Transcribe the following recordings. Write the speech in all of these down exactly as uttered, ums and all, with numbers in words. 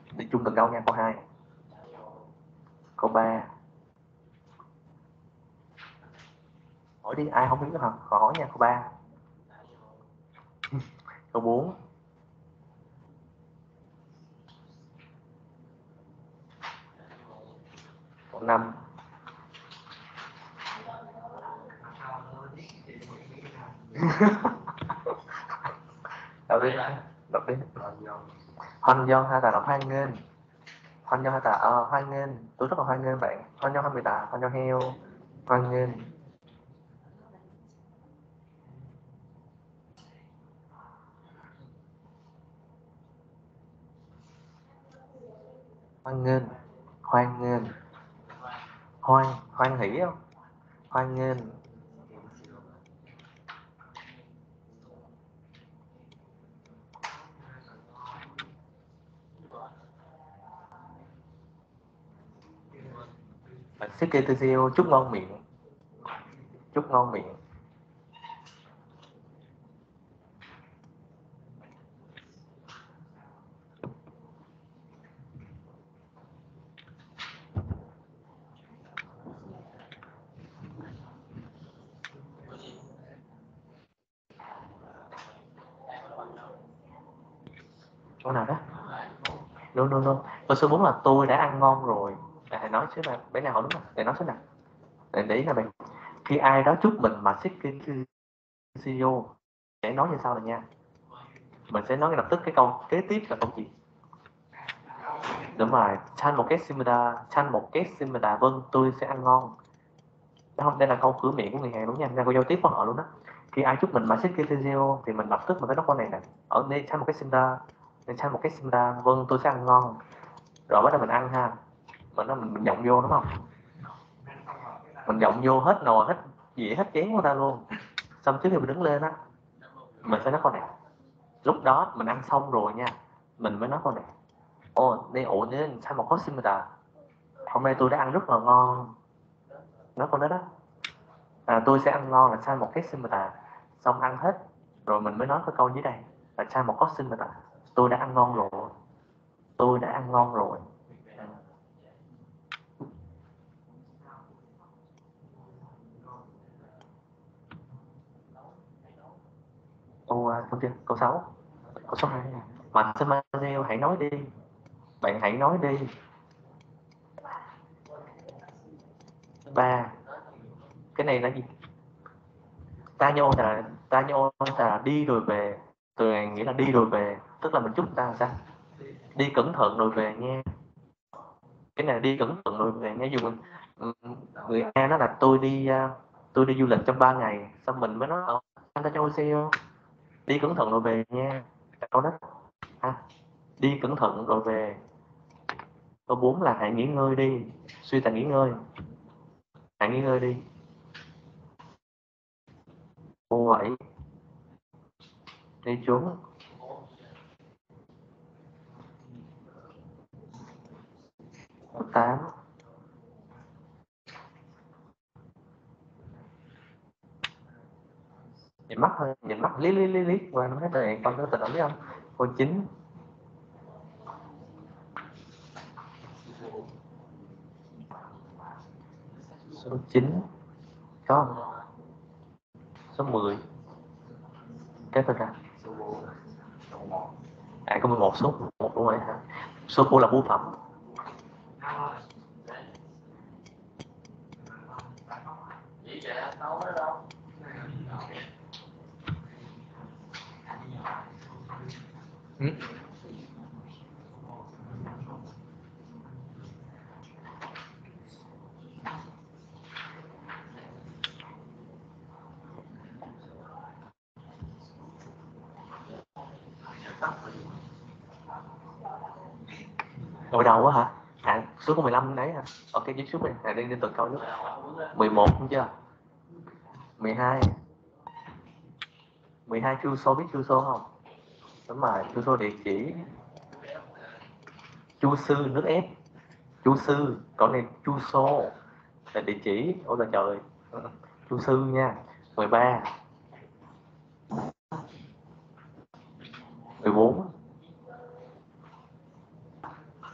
Đi chung từ câu nha. Câu hai. Câu ba. Hỏi đi, ai không biết hả? Họ hỏi nha. Câu ba. Câu bốn. Câu năm. Đọc đi. Đọc đi. Hoan do hay là đọc hoan nghênh. Hoan do hay là ờ, hoan nghênh. Tôi rất là hoan nghênh bạn. Hoan do hai mươi tạ. Hoan do heo. Hoan nghênh. Hoan nghênh. Hoan nghênh. Hoan. Hoan hỉ không? Hoan nghênh. Bạn xích kê tê xê ô chúc ngon miệng. Chúc ngon miệng. Câu nào đó? No, no, no. Câu số bốn là tôi đã ăn ngon rồi. À, hãy nói chứ là bé nào đúng không? Để nói số nào. Để để ý nè bạn. Khi ai đó chúc mình mà xích kê tê xê ô sẽ nói như sau này nha. Mình sẽ nói ngay lập tức cái câu kế tiếp là câu gì? Đúng rồi. Chan một cái simida. Chan một cái simida. Vâng, tôi sẽ ăn ngon. Đó không? Đây là câu cửa miệng của người Hàn đúng nha. Đây là câu giao tiếp của họ luôn đó. Khi ai chúc mình mà xích kê tê xê ô thì mình lập tức mình phải nói câu này nè. Ở đây chan một cái simida. Chan một cái simida. Vâng, tôi sẽ ăn ngon. Rồi bắt đầu mình ăn ha. Mình, mình, mình giọng vô đúng không? Mình giọng vô hết nồi, hết dĩa, hết chén của ta luôn. Xong trước khi mình đứng lên á, mình sẽ nói câu này. Lúc đó mình ăn xong rồi nha, mình mới nói câu này. Ồ, đây ổ nên sao mà có xin ta. Hôm nay tôi đã ăn rất là ngon. Nói câu đó đó. À, tôi sẽ ăn ngon là sao một cái xin ta. Xong ăn hết, rồi mình mới nói cái câu dưới đây là sao một có xin ta. Tôi đã ăn ngon rồi. Tôi đã ăn ngon rồi. Câu, câu chưa? Câu sáu. Câu số hai. Mà Samuel hãy nói đi. Bạn hãy nói đi. Ba. Cái này là gì? Ta nhô là ta nhô là đi rồi về. Từ này nghĩa là đi rồi về, tức là mình chúc ta sao? Đi cẩn thận rồi về nha. Cái này đi cẩn thận rồi về nha. Dùng người A nó là tôi đi tôi đi du lịch trong ba ngày, xong mình mới nói ờ anh ta cho xe đi cẩn thận rồi về nha. Câu đó à, đi cẩn thận rồi về. Câu bốn là hãy nghỉ ngơi đi. Suy ta nghỉ ngơi. Hãy nghỉ ngơi đi. Câu bảy. Đi trốn. Câu tám. Nhìn mắt thôi, nhìn mắt lý lý lý lý qua nó thấy này con có tình biết không? Câu chín. Số chín có không? Số mười. Cái tên ra. À có mười một số một đúng rồi hả? Số của là bưu phẩm. Ừ. Ngồi đầu quá hả? À số có mười lăm đấy hả? Ok với số này, à, đi đi từng câu nữa. mười một không chưa? mười hai. mười hai chu số biết chu số không? Đúng rồi, chu số địa chỉ. Chu sư nước ép. Chu sư, còn này chu số là địa chỉ. Ôi là trời. Chu sư nha. mười ba. mười bốn.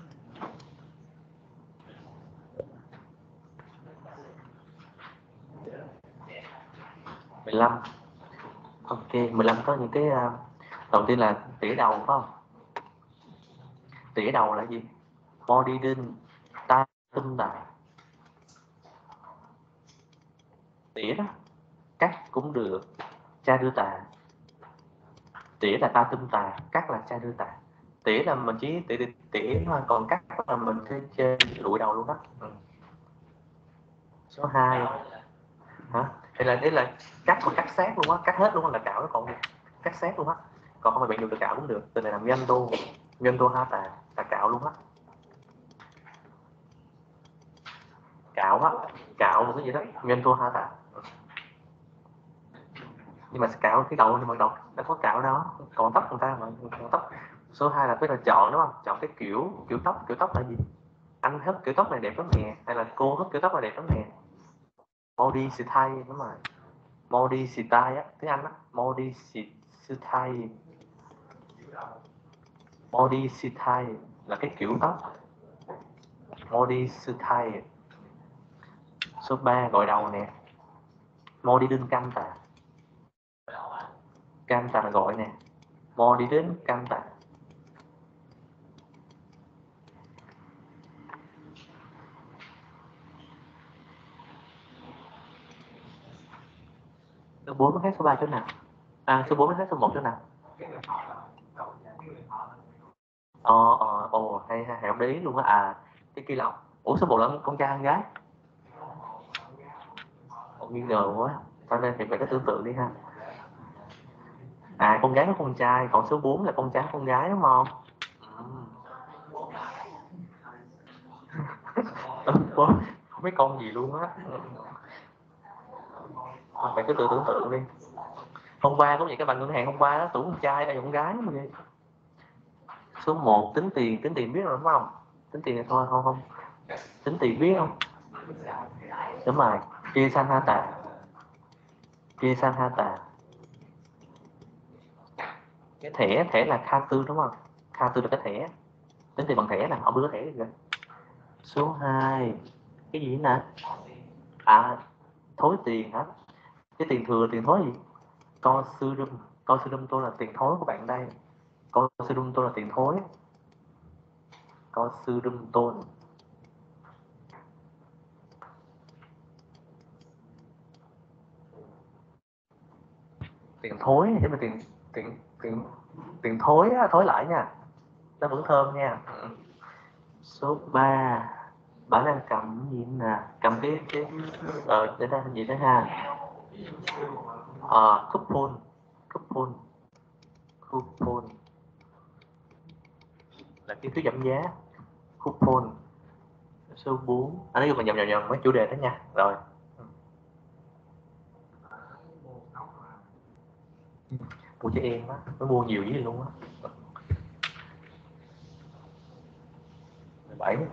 mười lăm. Ok, mười lăm có những cái uh, đầu tiên là tỉa đầu phải không? Tỉa đầu là gì? Body đinh, ta tung tài. Tỉa đó, cắt cũng được, cha đưa tà. Tỉa là ta tung tà, cắt là cha đưa tà. Tỉa là mình chỉ tỉa, tỉa thôi, còn cắt là mình chơi, chơi lụi đầu luôn đó. Ừ. Số hai hả? Hay là đấy là cắt mà cắt sát luôn á, cắt hết luôn á là cạo nó còn cắt sát luôn á. Còn không phải bạn dùng được cạo cũng được. Từ này làm doanh đô, doanh đô ha tà là cạo luôn á. Cạo á, cạo một cái gì đó, doanh đô ha tà. Nhưng mà cạo cái đầu nhưng mà đầu nó có cạo đó, còn tóc người ta mà còn tóc. Số hai là biết là chọn đúng không? Chọn cái kiểu kiểu tóc, kiểu tóc là gì? Anh hớt kiểu tóc này đẹp lắm nè, hay là cô hớt kiểu tóc này đẹp lắm nè. Modi style đúng rồi. Modi style á, tiếng Anh á, Modi style. Modi style là cái kiểu tóc. Modi style. Số ba gội đầu nè. Modi đinh cam tà. Cam tà gọi nè. Modi đinh cam tà. Số bốn khác số ba chỗ nào? À, số bốn khác số một chỗ nào? Ờ, ờ, ồ, hay hay, không để ý luôn á. À, cái kia là, ủa số một là con trai con gái? Ồ, nghi ngờ quá. Cho nên thì phải có tưởng tượng đi ha. À, con gái có con trai, còn số bốn là con trai con gái đúng không? Ừ. Không biết con gì luôn á. Bạn cứ tự tưởng tượng đi. Hôm qua cũng vậy, các bạn ngân hàng hôm qua đó tưởng con trai hay con gái mà vậy. Số một tính tiền, tính tiền biết rồi đúng không? Tính tiền thì thôi không không. Tính tiền biết không? Đúng rồi, kia san ha tà. Kia san ha tà. Cái thẻ, thẻ là kha tư đúng không? Kha tư là cái thẻ. Tính tiền bằng thẻ nè, ông đưa cái thẻ kìa. Số hai cái gì nè? À, thối tiền hả? Cái tiền thừa, tiền thối gì? Con sư rung. Con sư rung tôi là tiền thối của bạn đây. Con sư rung tôi là tiền thối. Con sư rung tôi. Tiền thối chứ mà tiền tiền tiền tiền thối á, thối lại nha. Nó vẫn thơm nha. Số ba bạn đang cầm gì nè? Cầm cái cái ờ để ta gì đó ha? Ờ, coupon, coupon, coupon là cái phiếu giảm giá. Coupon. Số bốn. À, nói chung là nhầm nhầm nhầm mấy chủ đề đó nha. Rồi. Mua cho em á, nó mua nhiều với luôn á. mười bảy.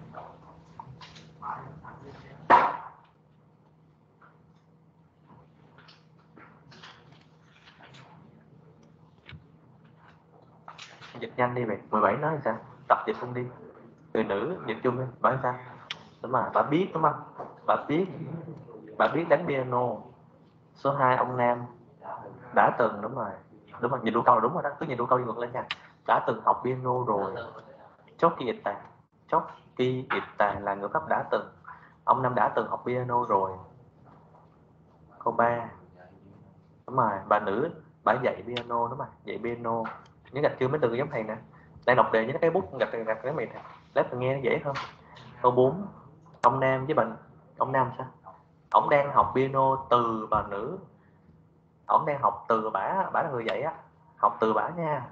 Dịch nhanh đi mày. mười bảy nói sao? Tập dịch luôn đi. Người nữ dịch chung đi. Bảo sao? Đúng rồi, bà biết đúng không? Bà biết. Bà biết đánh piano. Số hai ông Nam đã từng, đúng rồi. Đúng rồi, nhìn đủ câu là đúng rồi đó. Cứ nhìn đủ câu đi ngược lên nha. Đã từng học piano rồi. Chốt kỳ dịch tàn. Chốt kỳ dịch tàn là ngữ pháp đã từng. Ông Nam đã từng học piano rồi. Câu ba. Đúng rồi, bà nữ bà dạy piano, đúng rồi, dạy piano. Nhớ gạch chưa mấy từ giống thầy nè. Đang đọc đề với cái bút gạch gạch cái mày nè. Lát nghe nó dễ hơn. Câu bốn. Ông Nam với bạn ông Nam sao? Ông đang học piano từ bà nữ. Ông đang học từ bả, bả là người dạy á. Học từ bả nha.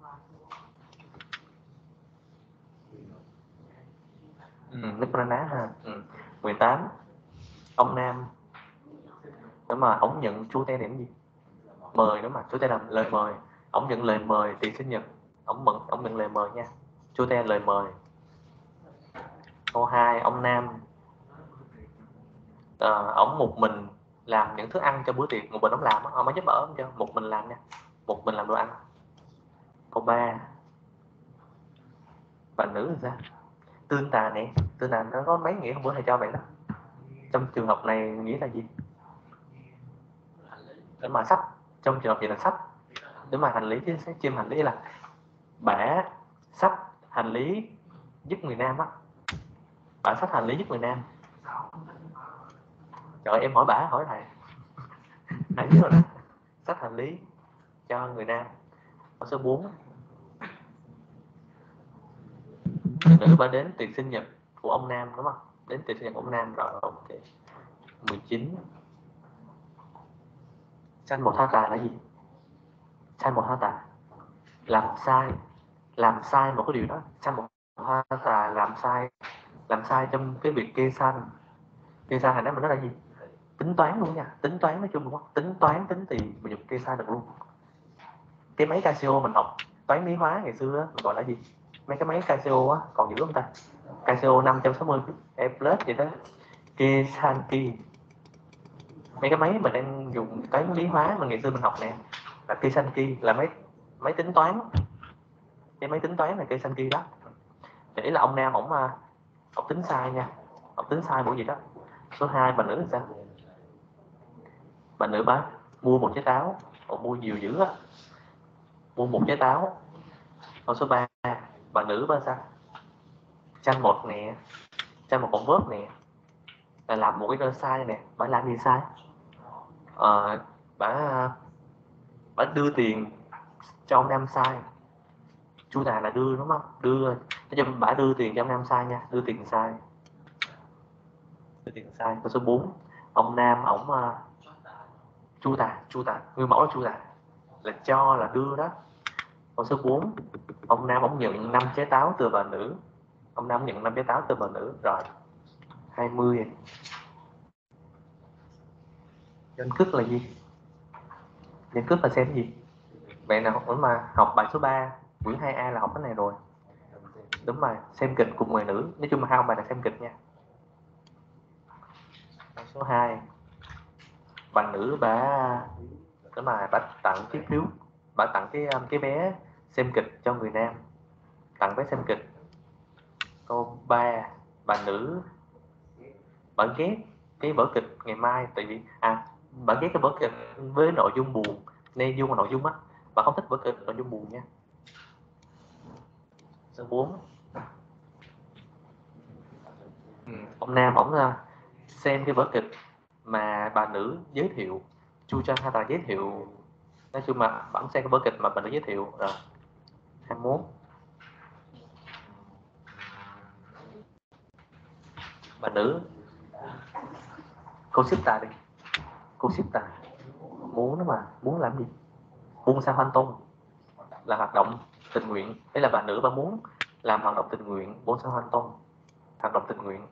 Ừ, nước na ná ha. Ừ. mười tám. Ông Nam, đúng mà ông nhận chu te điểm gì? Mời, đúng mà chu te là lời mời. Ông nhận lời mời tiền sinh nhật. Ông mừng, ông nhận lời mời nha. Chu te lời mời. Câu hai, ông Nam ờ, ổng một mình làm những thức ăn cho bữa tiệc, một mình ông làm á, ông mới giúp đỡ không cho, một mình làm nha, một mình làm đồ ăn. Câu ba, bạn nữ là sao? Tương tà nè, tương tà nó có mấy nghĩa hôm bữa thầy cho bạn đó. Trong trường hợp này nghĩa là gì? Để mà sách, trong trường hợp vậy là sách. Để mà hành lý chứ chim hành lý là bả sách hành lý giúp người nam á. Bả sách hành lý giúp người nam. Trời ơi, em hỏi bả hỏi thầy. Thầy biết rồi đó. Sách hành lý cho người nam. Câu số bốn. Nữ bả đến tiệc sinh nhật của ông nam đúng không? Đến tiệc sinh nhật của ông nam rồi, ok. mười chín. Sanh một tha tà là gì? Sanh một tha tà. Làm sai, làm sai một cái điều đó. Sanh một tha tà làm sai, làm sai trong cái việc kê sanh. Kê sanh thành ra mình nói là gì? Tính toán luôn nha, tính toán nói chung đúng không? Tính toán, tính tiền mình dùng kê sai được luôn. Cái máy Casio mình học toán lý hóa ngày xưa á, mình gọi là gì? Mấy cái máy Casio á, còn giữ không ta? Casio năm trăm sáu mươi E plus vậy đó. Kê san ki. Mấy cái máy mình đang dùng toán lý hóa mà ngày xưa mình học nè, là kê san ki, là máy máy tính toán. Cái máy tính toán là kê san ki đó. Để ý là ông nam ổng ổng tính sai nha. Ổng tính sai buổi gì đó. Số hai, bà nữ là sao? Bà nữ bà mua một trái táo, ổng mua nhiều dữ á. Mua một trái táo. Câu số ba, bà nữ bà sao? Tranh một nè, tranh một con vớt nè, là làm một cái đơn sai nè. Bà làm gì sai? Ờ, bà bà đưa tiền cho ông nam sai. Chu tài là đưa đúng không? Đưa, nói chung bà đưa tiền cho ông nam sai nha, đưa tiền sai. Đưa tiền sai. Câu số bốn, ông nam ổng uh, chu tài, chu tài, nguyên mẫu là chu tài, là cho là đưa đó. Câu số bốn, ông nam ổng nhận năm trái táo từ bà nữ. Ông nam nhận năm trái táo từ bà nữ rồi. hai mươi. Nhân cước là gì? Nhân cước là xem cái gì? Bạn nào học mà học bài số ba quyển hai A là học cái này rồi. Đúng rồi, xem kịch cùng người nữ. Nói chung là hai ông bài là xem kịch nha. Số hai, bà nữ bà đúng rồi, bà tặng chiếc phiếu, bà tặng cái cái vé xem kịch cho người nam. Tặng vé xem kịch. Câu ba, bà nữ bà ghét cái vở kịch ngày mai, tại vì à bà ghét cái vở kịch với nội dung buồn, nên dung và nội dung á, bà không thích vở kịch nội dung buồn nha. Số bốn, ừ, ông nam ổng xem cái vở kịch mà bà nữ giới thiệu, Chu Trang Hai Tà giới thiệu, nói chung mà bẵng xem cái vở kịch mà bà nữ giới thiệu rồi. hai mươi mốt, bà nữ cô xếp tà đi, cô xếp tà muốn đó mà muốn làm gì? Buông sao hoan tôn là hoạt động tình nguyện. Đấy là bà nữ bà muốn làm hoạt động tình nguyện, buông sao hoan tôn, hoạt động tình nguyện.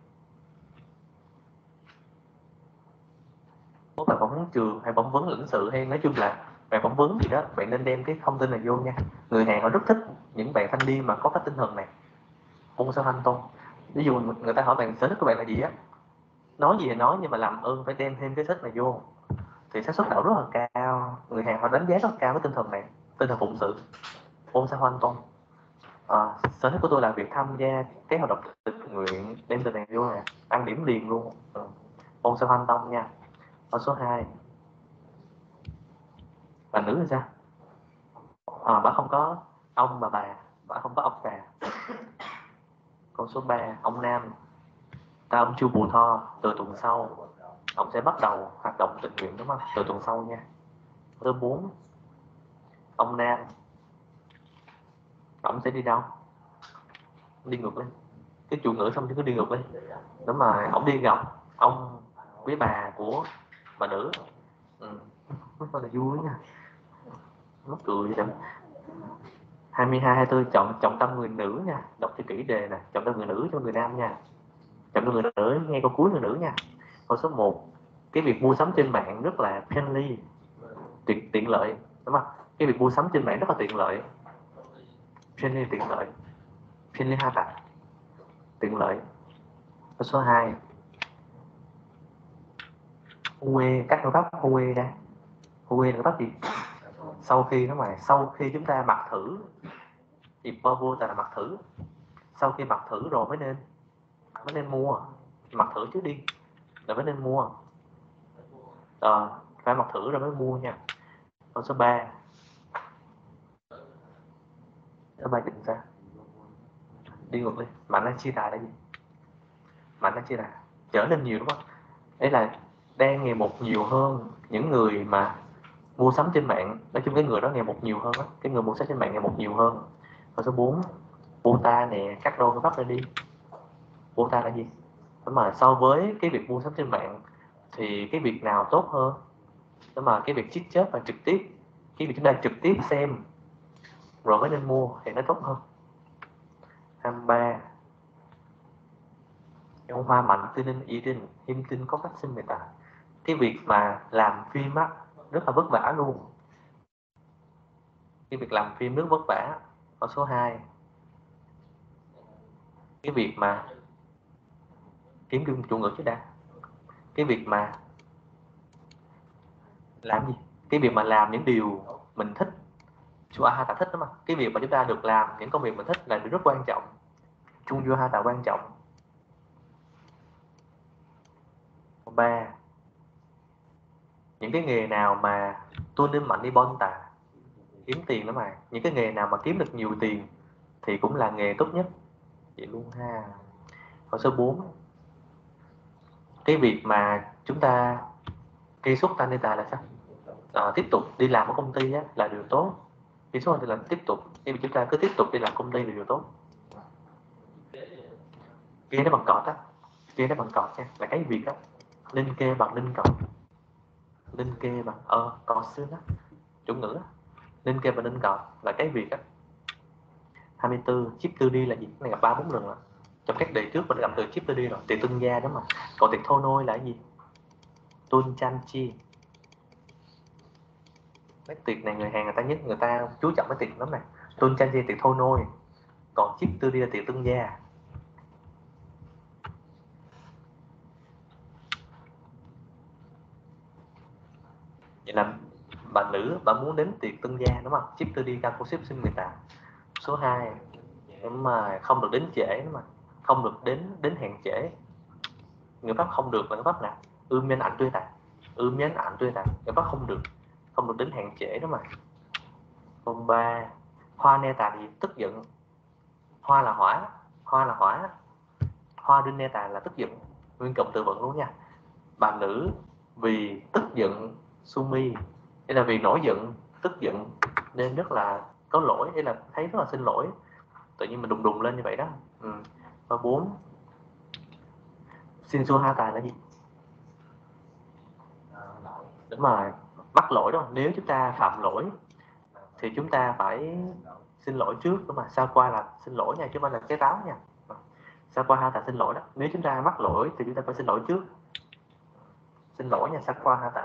Nếu bạn phỏng vấn trường hay phỏng vấn lãnh sự hay nói chung là bạn phỏng vấn gì đó, bạn nên đem cái thông tin này vô nha. Người Hàn họ rất thích những bạn thanh niên mà có cái tinh thần này, buông sao hoan tôn. Ví dụ người ta hỏi bạn sở thích của bạn là gì á, nói gì thì nói nhưng mà làm ơn phải đem thêm cái sách này vô thì xác suất đậu rất là cao. Người Hàn họ đánh giá rất cao cái tinh thần này, tinh thần phụng sự, buông sao hoan tôn. À, sở thích của tôi là việc tham gia cái hoạt động tình nguyện, đem từ này vô nè, ăn điểm liền luôn. Ừ. Buông sao hoan tôn nha. Câu số hai, bà nữ là sao? À, bà không có ông bà bà, bà không có ông bà. Câu số ba, ông nam, ta ông Chu Bù Tho, từ tuần sau ông sẽ bắt đầu hoạt động tình nguyện đúng không? Từ tuần sau nha. Câu số bốn, ông nam ông sẽ đi đâu? Đi ngược lên, cái chủ ngữ xong chứ cứ đi ngược lên. Đúng rồi, ông đi gặp ông với bà của bà nữ. Ừ. Rất là vui nha, nó cười vậy. hai mươi hai, hai mươi tư, chọn trọng tâm người nữ nha, đọc cho kỹ đề nè, trọng tâm người nữ cho người nam nha, trọng tâm người nữ nghe câu cuối người nữ nha. Câu số một, cái việc mua sắm trên mạng rất là friendly, tiện tiện lợi đúng không? Cái việc mua sắm trên mạng rất là tiện lợi, friendly tiện lợi, friendly ha tạ, tiện lợi. Câu số hai, Huê, các phương pháp Huê ra, Huê là cái pháp gì? Sau khi nó mà sau khi chúng ta mặc thử thì vô ta là mặc thử, sau khi mặc thử rồi mới nên mới nên mua, mặc thử trước đi rồi mới nên mua. À, phải mặc thử rồi mới mua nha. Câu số ba. Số ba chỉnh ra. Đi ngược đi. Mạnh đang chia tài là gì? Mạnh đang chia tài trở nên nhiều đúng không? Đấy là đang ngày một nhiều hơn những người mà mua sắm trên mạng. Nói chung cái người đó ngày một nhiều hơn đó. Cái người mua sắm trên mạng ngày một nhiều hơn. Câu số bốn. Bota nè, cắt đôi cái bắp ra đi. Bota là gì? Đúng mà so với cái việc mua sắm trên mạng thì cái việc nào tốt hơn? Đúng mà cái việc chích chớp và trực tiếp, cái việc chúng ta trực tiếp xem rồi mới nên mua thì nó tốt hơn. hai mươi ba. Ông Hoa Mạnh tư ninh ý định hiêm tinh có phát sinh người ta. Cái việc mà làm phim á rất là vất vả luôn. Cái việc làm phim rất vất vả. Câu số hai. Cái việc mà kiếm chung chủ ngữ chứ đã. Cái việc mà làm gì? Cái việc mà làm những điều mình thích. Chú A ta thích đó mà. Cái việc mà chúng ta được làm những công việc mình thích là điều rất quan trọng. Chung vô hai tạo quan trọng. Ba. Những cái nghề nào mà tôi nên mạnh đi bon tà kiếm tiền đó mà. Những cái nghề nào mà kiếm được nhiều tiền thì cũng là nghề tốt nhất. Vậy luôn ha. Câu số bốn. Cái việc mà chúng ta kỳ xuất tanita là sao? À, tiếp tục đi làm ở công ty á, là điều tốt. Kỳ xuất thì là tiếp tục. Khi mà chúng ta cứ tiếp tục đi làm công ty là điều tốt. Kia nó bằng cọt á. Kia nó bằng cọt nha. Là cái việc á. Linh kê bằng linh cọt. Linh kê bằng ờ cọt xương á. Chủ ngữ á. Linh kê bằng linh cọt là cái việc á. hai mươi tư. Chip tư đi là gì? Cái này gặp ba bốn lần rồi. Trong các đề trước mình đã gặp từ chip tư đi rồi. Tiệc tương gia đó mà. Còn tiệc thô nôi là cái gì? Tôn chan chi. Cái tiệc này người Hàn người ta nhất người ta chú trọng cái tiệc lắm này. Tôn chan chi tiệc thô nôi. Còn chip tư đi là tiệc tương gia. Vậy là bà nữ bà muốn đến tiệc tương gia đúng không? Chip tư đi ca cô xếp xin người ta. Số hai. Nhưng mà không được đến trễ đúng mà. Không được đến đến hẹn trễ. Người Pháp không được là người Pháp nào? Ưm nhân ảnh tuyên tạc. Ưm nhân ảnh tuyên tạc. Người Pháp không được. Không được đến hẹn trễ đó mà. Câu ba. Hoa ne tà thì tức giận. Hoa là hỏa. Hoa là hỏa. Hoa đinh ne tà là tức giận. Nguyên cộng từ vựng luôn nha. Bà nữ vì tức giận sumi. Đây là vì nổi giận, tức giận nên rất là có lỗi, đây là thấy rất là xin lỗi. Tự nhiên mình đùng đùng lên như vậy đó. Ừ. Và bốn. Shinsu hata là gì? Đúng rồi, mắc lỗi đó. Nếu chúng ta phạm lỗi thì chúng ta phải xin lỗi trước. Đúng mà sao qua là xin lỗi nha, chứ không phải là cái táo nha. Sao qua hata xin lỗi đó. Nếu chúng ta mắc lỗi thì chúng ta phải xin lỗi trước. Xin lỗi nha, sao qua hata.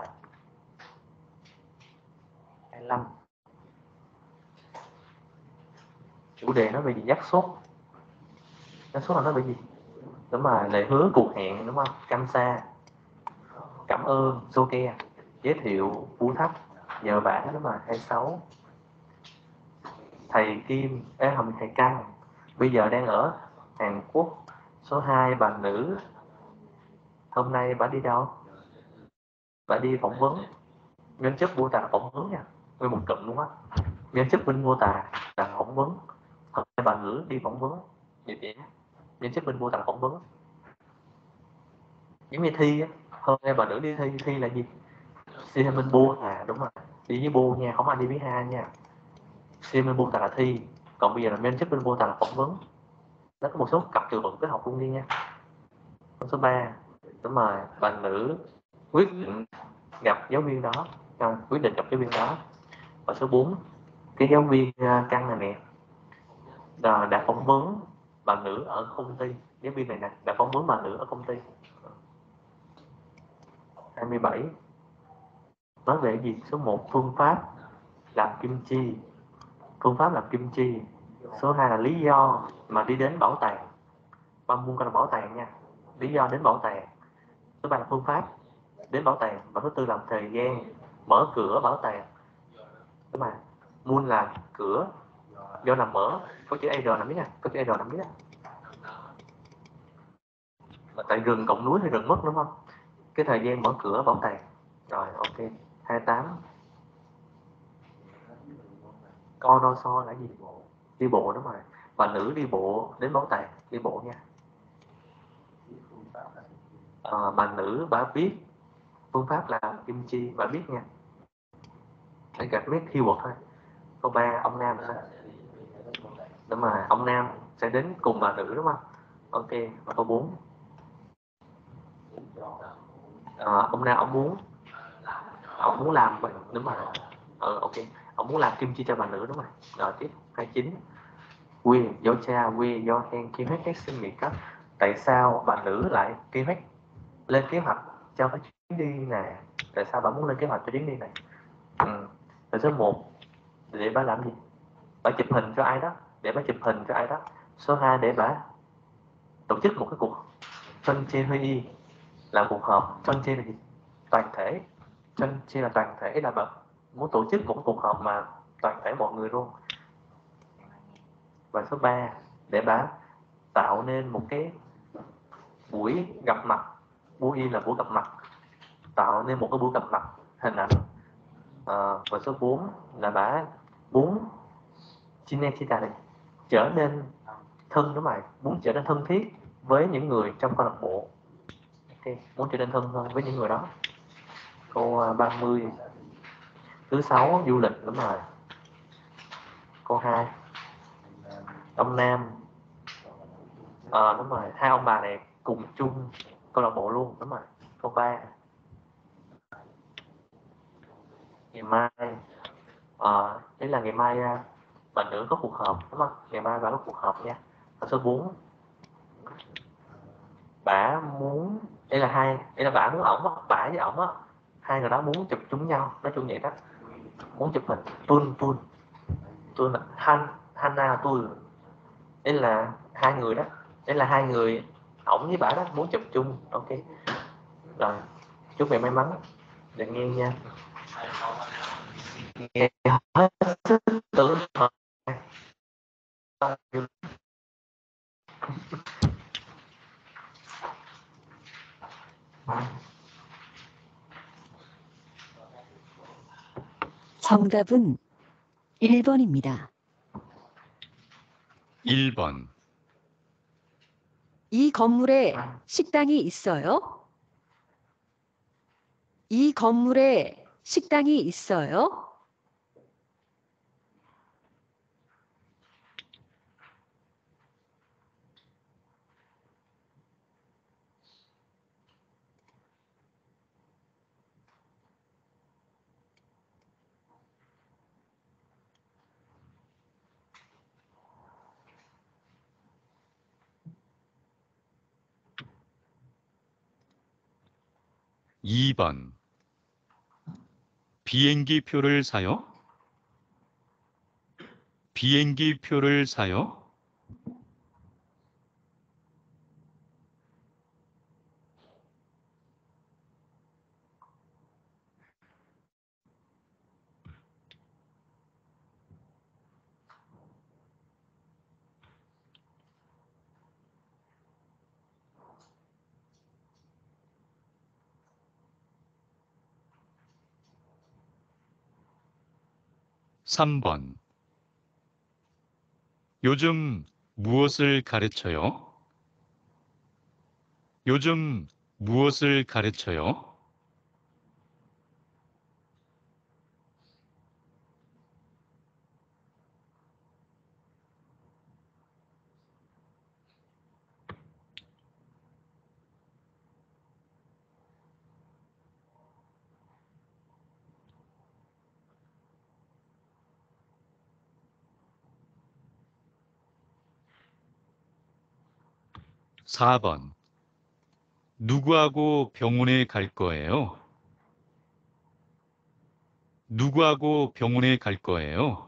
hai mươi lăm. Chủ đề nói về gì? Giác sốt. Giác sốt là nói về gì? Đúng mà lời hứa cuộc hẹn đúng không? Kamsa. Cảm ơn Soke. Giới thiệu phú thấp. Nhờ vả đúng mà. hai mươi sáu. Thầy Kim Ê hầm thầy Căng bây giờ đang ở Hàn Quốc. Số hai. Bà nữ hôm nay bà đi đâu? Bà đi phỏng vấn. Nhân chức mô tả phỏng vấn nha. Nguyên một cụm luôn á. Nhân chức bên mô tả là phỏng vấn. Hôm nay bà nữ đi phỏng vấn. Vậy vậy. Nhân chức bên mô tả phỏng vấn. Giống như thi á. Hôm nay bà nữ đi thi. Thi là gì? Thi bên bô à, đúng rồi. Đi với bô nha, không ai đi với ha nha. Thi bên bô tả là thi. Còn bây giờ là nhân chức bên mô tả là phỏng vấn. Nó có một số cặp từ vựng cái học luôn đi nha. Câu số ba. Đúng rồi, bà nữ quyết định gặp giáo viên đó. À, quyết định gặp giáo viên đó. Và số bốn. Cái giáo viên uh, Căng này nè đã, đã phỏng vấn bà nữ ở công ty. Giáo viên này nè đã phỏng vấn bà nữ ở công ty. hai mươi bảy. Nói về gì? Số một. Phương pháp làm kim chi. Phương pháp làm kim chi. Số hai là lý do mà đi đến bảo tàng. Ba muốn coi là bảo tàng nha. Lý do đến bảo tàng. Số ba là phương pháp đến bảo tàng. Và số tư là thời gian mở cửa bảo tàng. Đúng mà Moon là cửa, do là mở, có chữ R nằm biết nha, có chữ R nằm biết á. Mà tại rừng cộng núi thì rừng mất đúng không? Cái thời gian mở cửa bảo tàng. Rồi ok. hai mươi tám. Con đo so là gì? Đi bộ, đúng rồi. Và nữ đi bộ đến bảo tàng, đi bộ nha. À, bà nữ bà biết phương pháp làm kim chi, bà biết nha. Để gặp biết keyword thôi. Câu ba, ông nam sao? Đúng rồi, ông nam sẽ đến cùng bà nữ, đúng không? Ok, và câu bốn. À, ông nam ông muốn ông muốn làm, đúng rồi. Ờ, ok, ông muốn làm kim chi cho bà nữ, đúng rồi. Rồi tiếp, hai mươi chín. Quy do cha, quy do hen kế hoạch các sinh nghỉ cấp. Tại sao bà nữ lại kế hoạch lên kế hoạch cho cái chuyến đi này? Tại sao bà muốn lên kế hoạch cho chuyến đi này? Ừ. Rồi số một, để bà làm gì? Bà chụp hình cho ai đó, để bà chụp hình cho ai đó. Số hai, để bà tổ chức một cái cuộc phân chia huy y, là cuộc họp. Phân chia là gì? Toàn thể. Phân chia là toàn thể, là bà muốn tổ chức một cuộc họp mà toàn thể mọi người luôn. Và số ba, để bà tạo nên một cái buổi gặp mặt. Buổi là buổi gặp mặt, tạo nên một cái buổi gặp mặt hình ảnh. À, và số bốn là bà muốn Chinechita này trở nên thân, đúng rồi, muốn trở nên thân thiết với những người trong câu lạc bộ. Okay. Muốn trở nên thân hơn với những người đó. Câu ba mươi. Thứ sáu, du lịch, đúng rồi. Câu hai, ông nam. À, đúng rồi, hai ông bà này cùng chung câu lạc bộ luôn, đúng rồi. Câu ba, ngày mai. À, đấy là ngày mai bạn nữ có cuộc họp, đúng không? Ngày mai bà có cuộc họp nha. Và số bốn, bả muốn, đây là hai, đây là bả muốn ổng á, bả với ổng á, hai người đó muốn chụp chung nhau, nói chung vậy đó. Muốn chụp hình, tuôn tuôn tuôn là Han Hana tuôn. Đây là hai người đó, đây là hai người, ổng với bả đó muốn chụp chung. Ok, rồi chúc mẹ may mắn. Để nghe nha, nghe hết sức tưởng thật. 정답은 일 번입니다. 일 번. 이 건물에 식당이 있어요? 이 건물에 식당이 있어요? 이 번. 비행기 표를 사요? 비행기 표를 사요? 삼 번. 요즘 무엇을 가르쳐요? 요즘 무엇을 가르쳐요? 사 번. 누구하고 병원에 갈 거예요? 누구하고 병원에 갈 거예요?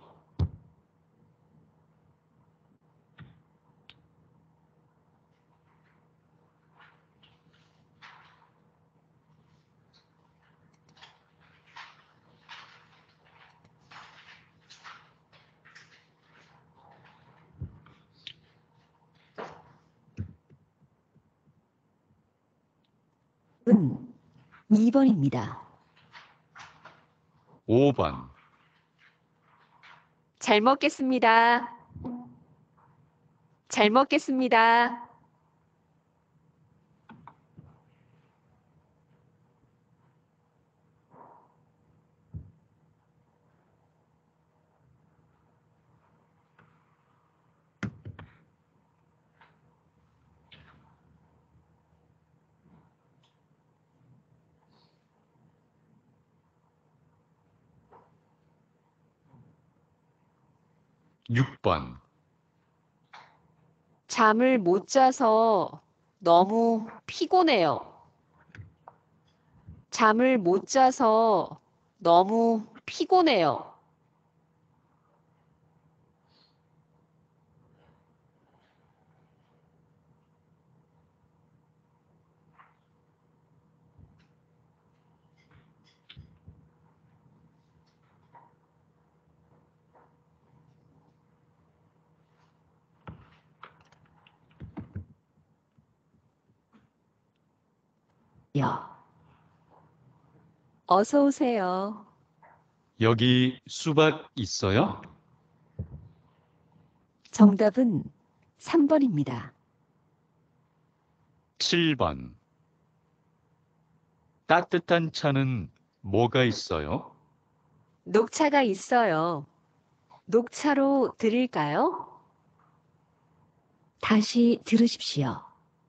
은 이 번입니다. 오 번, 잘 먹겠습니다. 잘 먹겠습니다. 육 번, 잠을 못 자서 너무 피곤해요. 잠을 못 자서 너무 피곤해요. 야. 어서 오세요. 여기 수박 있어요? 정답은 삼 번입니다. 칠 번, 따뜻한 차는 뭐가 있어요? 녹차가 있어요. 녹차로 드릴까요? 다시 들으십시오.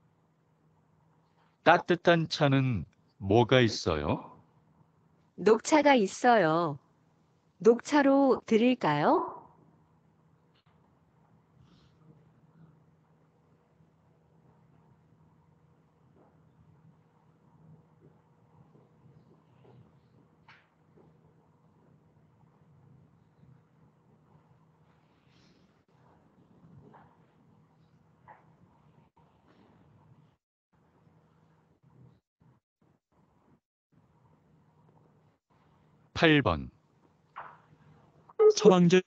따뜻한 차는 뭐가 있어요? 녹차가 있어요. 녹차로 드릴까요? 팔 번, 처방전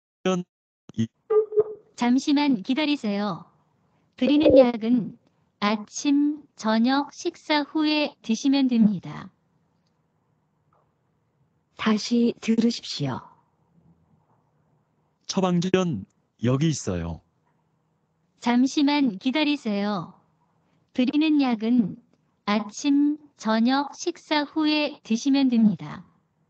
잠시만 기다리세요. 드리는 약은 아침, 저녁 식사 후에 드시면 됩니다. 다시 들으십시오. 처방전 여기 있어요. 잠시만 기다리세요. 드리는 약은 아침, 저녁 식사 후에 드시면 됩니다.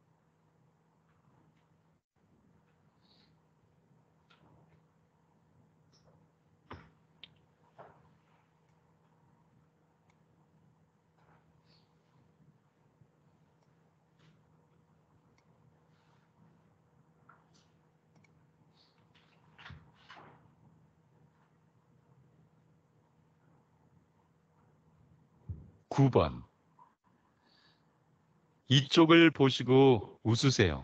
구 번. 이쪽을 보시고 웃으세요.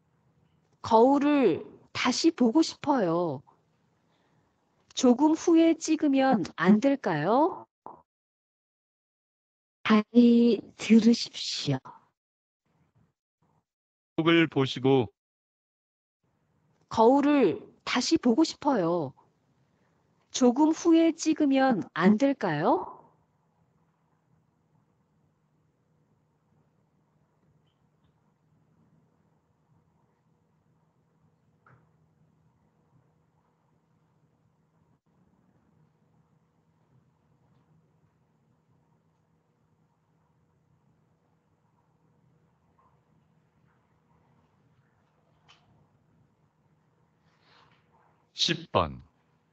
거울을 다시 보고 싶어요. 조금 후에 찍으면 안 될까요? 다시 들으십시오. 이쪽을 보시고 거울을 다시 보고 싶어요. 조금 후에 찍으면 안 될까요? 십 번.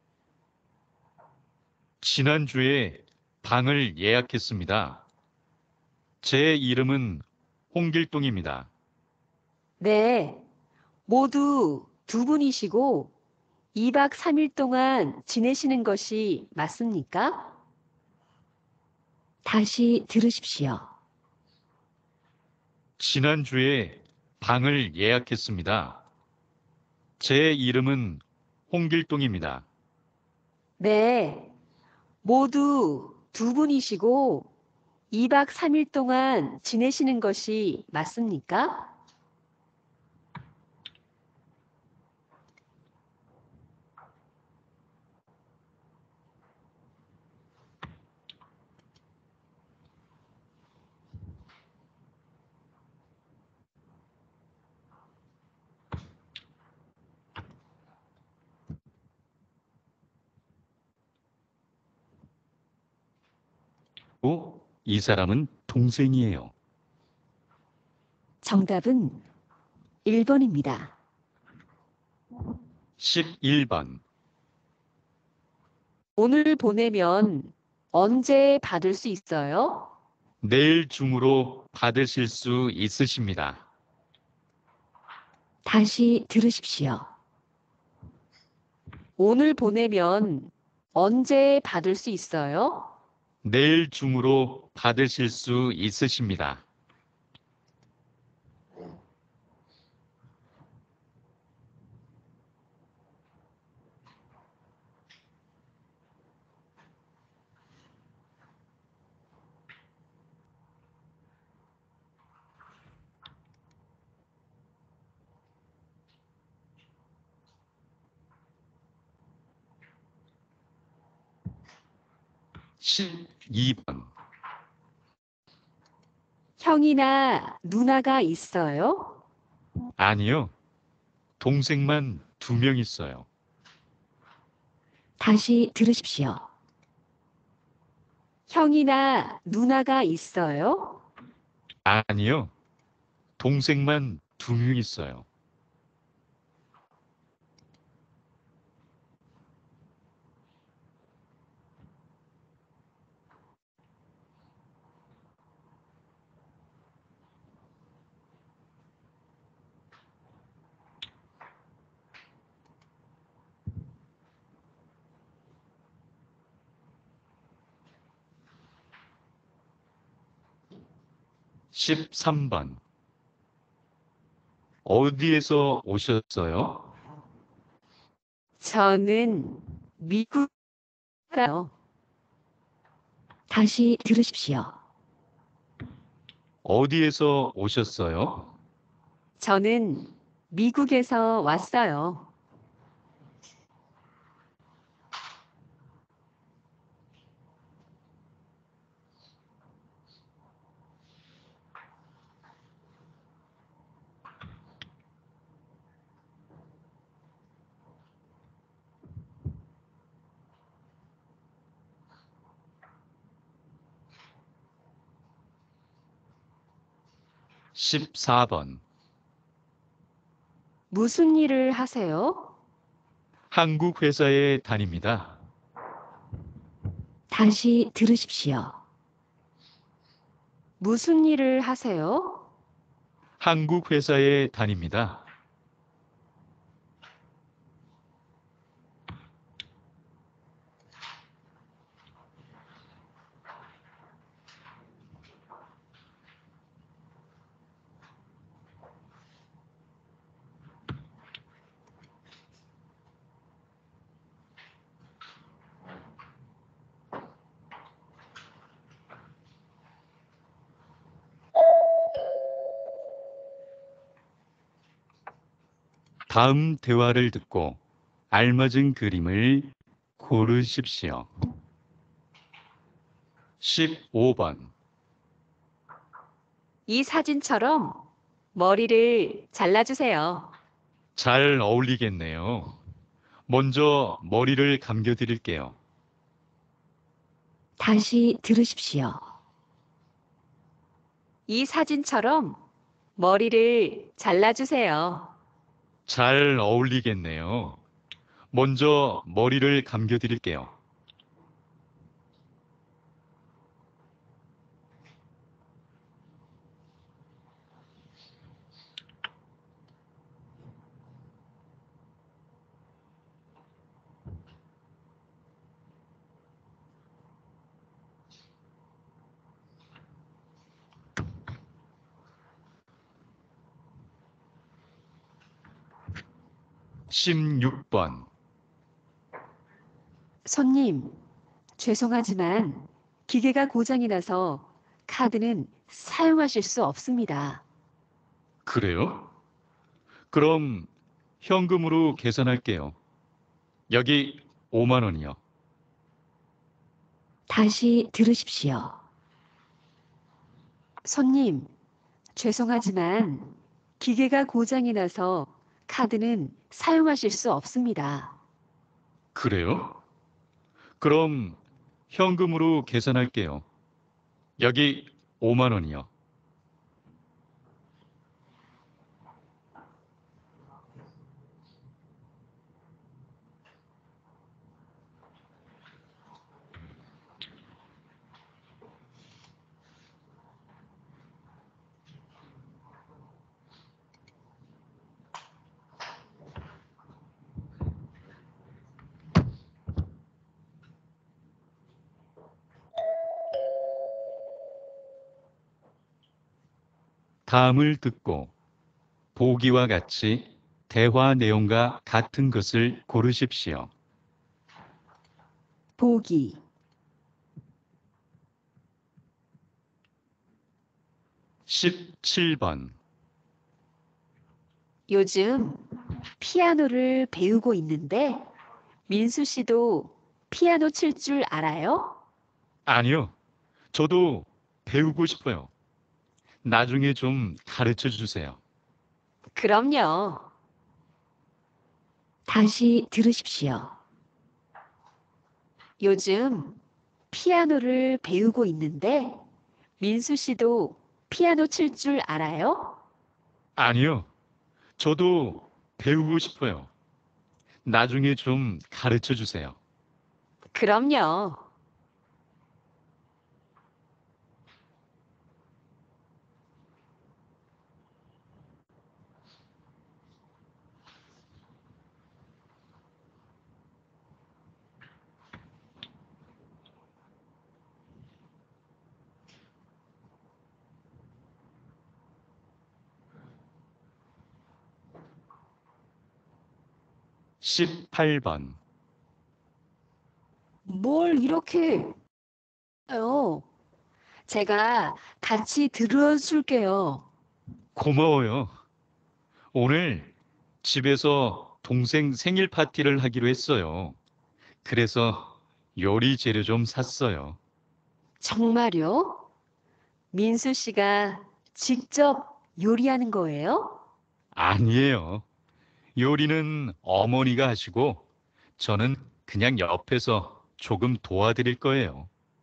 지난주에 방을 예약했습니다. 제 이름은 홍길동입니다. 네. 모두 두 분이시고 이 박 삼 일 동안 지내시는 것이 맞습니까? 다시 들으십시오. 지난주에 방을 예약했습니다. 제 이름은 홍길동입니다. 네. 모두 두 분이시고 이 박 삼 일 동안 지내시는 것이 맞습니까? 오, 이 사람은 동생이에요. 정답은 일 번입니다. 십일 번. 오늘 보내면 언제 받을 수 있어요? 내일 중으로 받으실 수 있으십니다. 다시 들으십시오. 오늘 보내면 언제 받을 수 있어요? 내일 중으로 받으실 수 있으십니다. 십이 번. 형이나 누나가 있어요? 아니요. 동생만 두 명 있어요. 다시 들으십시오. 형이나 누나가 있어요? 아니요. 동생만 두 명 있어요. 십삼 번. 어디에서 오셨어요? 저는 미국 가요. 다시 들으십시오. 어디에서 오셨어요? 저는 미국에서 왔어요. 십사 번. 무슨 일을 하세요? 한국 회사에 다닙니다. 다시 들으십시오. 무슨 일을 하세요? 한국 회사에 다닙니다. 다음 대화를 듣고 알맞은 그림을 고르십시오. 십오 번. 이 사진처럼 머리를 잘라주세요. 잘 어울리겠네요. 먼저 머리를 감겨드릴게요. 다시 들으십시오. 이 사진처럼 머리를 잘라주세요. 잘 어울리겠네요. 먼저 머리를 감겨드릴게요. 십육 번. 손님, 죄송하지만 기계가 고장이 나서 카드는 사용하실 수 없습니다. 그래요? 그럼 현금으로 계산할게요. 여기 오만 원이요. 다시 들으십시오. 손님, 죄송하지만 기계가 고장이 나서 카드는 사용하실 수 없습니다. 그래요? 그럼 현금으로 계산할게요. 여기 오만 원이요. 다음을 듣고 보기와 같이 대화 내용과 같은 것을 고르십시오. 보기. 십칠 번. 요즘 피아노를 배우고 있는데 민수 씨도 피아노 칠 줄 알아요? 아니요. 저도 배우고 싶어요. 나중에 좀 가르쳐 주세요. 그럼요. 다시 들으십시오. 요즘 피아노를 배우고 있는데 민수 씨도 피아노 칠 줄 알아요? 아니요. 저도 배우고 싶어요. 나중에 좀 가르쳐 주세요. 그럼요. 십팔 번. 뭘 이렇게 해요? 제가 같이 들어줄게요. 고마워요. 오늘 집에서 동생 생일 파티를 하기로 했어요. 그래서 요리 재료 좀 샀어요. 정말요? 민수 씨가 직접 요리하는 거예요? 아니에요. 요리는 어머니가 하시고 저는 그냥 옆에서 조금 도와드릴 거예요.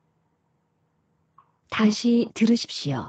다시 들으십시오.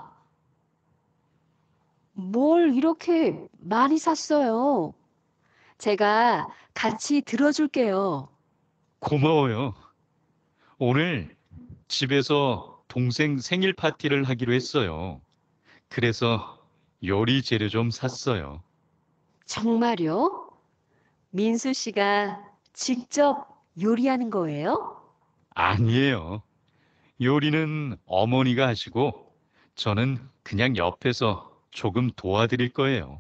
뭘 이렇게 많이 샀어요? 제가 같이 들어줄게요. 고마워요. 오늘 집에서 동생 생일 파티를 하기로 했어요. 그래서 요리 재료 좀 샀어요. 정말요? 민수 씨가 직접 요리하는 거예요? 아니에요. 요리는 어머니가 하시고 저는 그냥 옆에서 조금 도와드릴 거예요.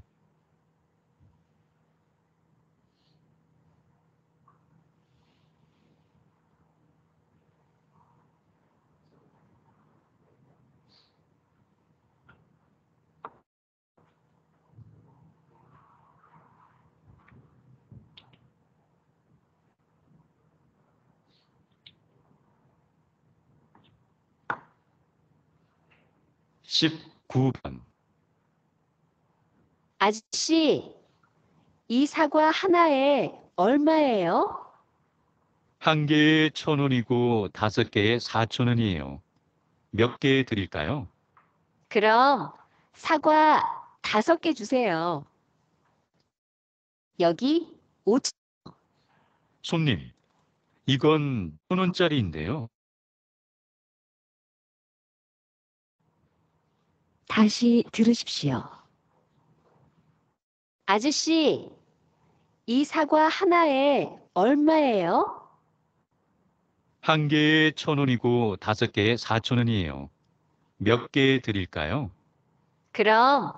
십구 번. 아저씨, 이 사과 하나에 얼마예요? 한 개에 천 원이고 다섯 개에 사천 원이에요. 몇 개 드릴까요? 그럼 사과 다섯 개 주세요. 여기 오천. 손님, 이건 천 원짜리인데요. 다시 들으십시오. 아저씨, 이 사과 하나에 얼마예요? 한 개에 천 원이고 다섯 개에 사천 원이에요. 몇 개 드릴까요? 그럼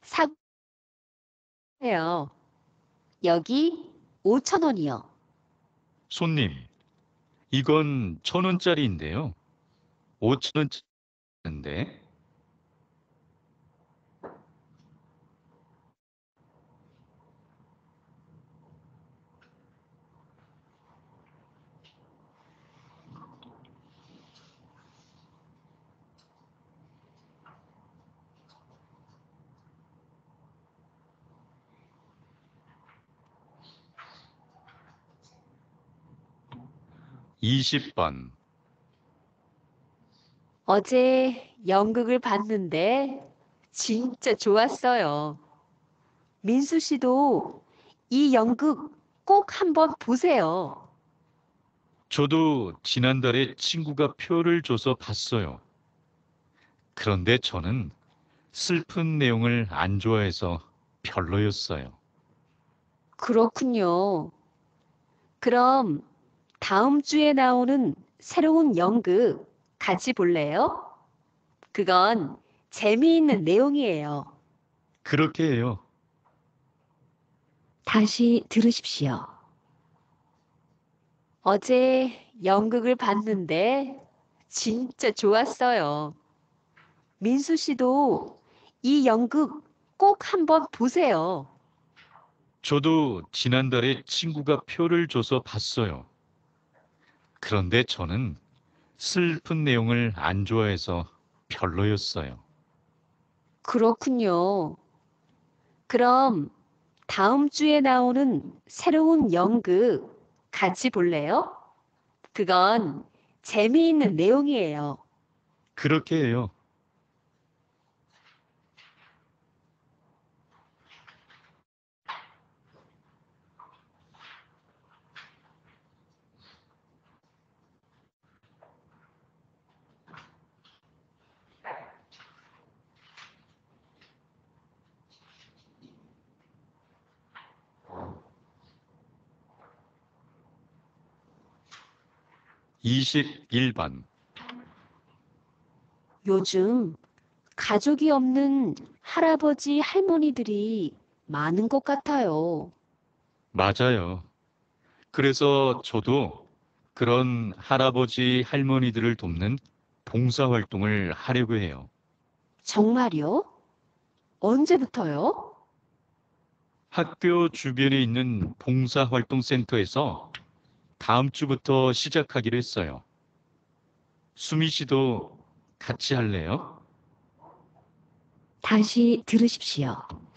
사과요. 여기 오천 원이요. 손님, 이건 천 원짜리인데요. 오천 원짜리인데. 이십 번. 어제 연극을 봤는데 진짜 좋았어요. 민수 씨도 이 연극 꼭 한번 보세요. 저도 지난달에 친구가 표를 줘서 봤어요. 그런데 저는 슬픈 내용을 안 좋아해서 별로였어요. 그렇군요. 그럼 다음 주에 나오는 새로운 연극 같이 볼래요? 그건 재미있는 내용이에요. 그렇게 해요. 다시 들으십시오. 어제 연극을 봤는데 진짜 좋았어요. 민수 씨도 이 연극 꼭 한번 보세요. 저도 지난달에 친구가 표를 줘서 봤어요. 그런데 저는 슬픈 내용을 안 좋아해서 별로였어요. 그렇군요. 그럼 다음 주에 나오는 새로운 연극 같이 볼래요? 그건 재미있는 내용이에요. 그렇게 해요. 이십일 번. 요즘 가족이 없는 할아버지, 할머니들이 많은 것 같아요. 맞아요. 그래서 저도 그런 할아버지, 할머니들을 돕는 봉사활동을 하려고 해요. 정말요? 언제부터요? 학교 주변에 있는 봉사활동센터에서 다음 주부터 시작하기로 했어요. 수미 씨도 같이 할래요? 다시 들으십시오.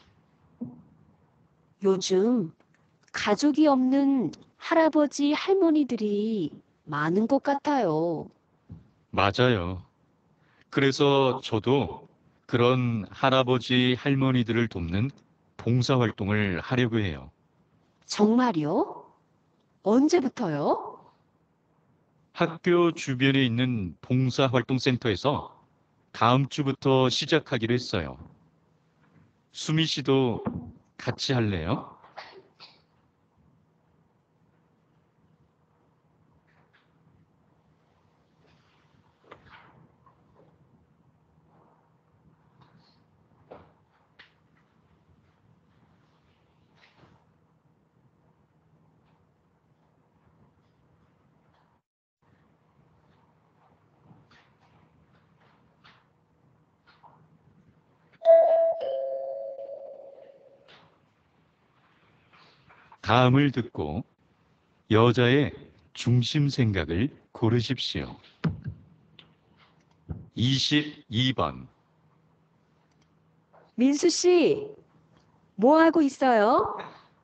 요즘 가족이 없는 할아버지, 할머니들이 많은 것 같아요. 맞아요. 그래서 저도 그런 할아버지, 할머니들을 돕는 봉사활동을 하려고 해요. 정말요? 언제부터요? 학교 주변에 있는 봉사활동센터에서 다음 주부터 시작하기로 했어요. 수미 씨도 같이 할래요? 다음을 듣고 여자의 중심 생각을 고르십시오. 이십이 번. 민수 씨, 뭐 하고 있어요?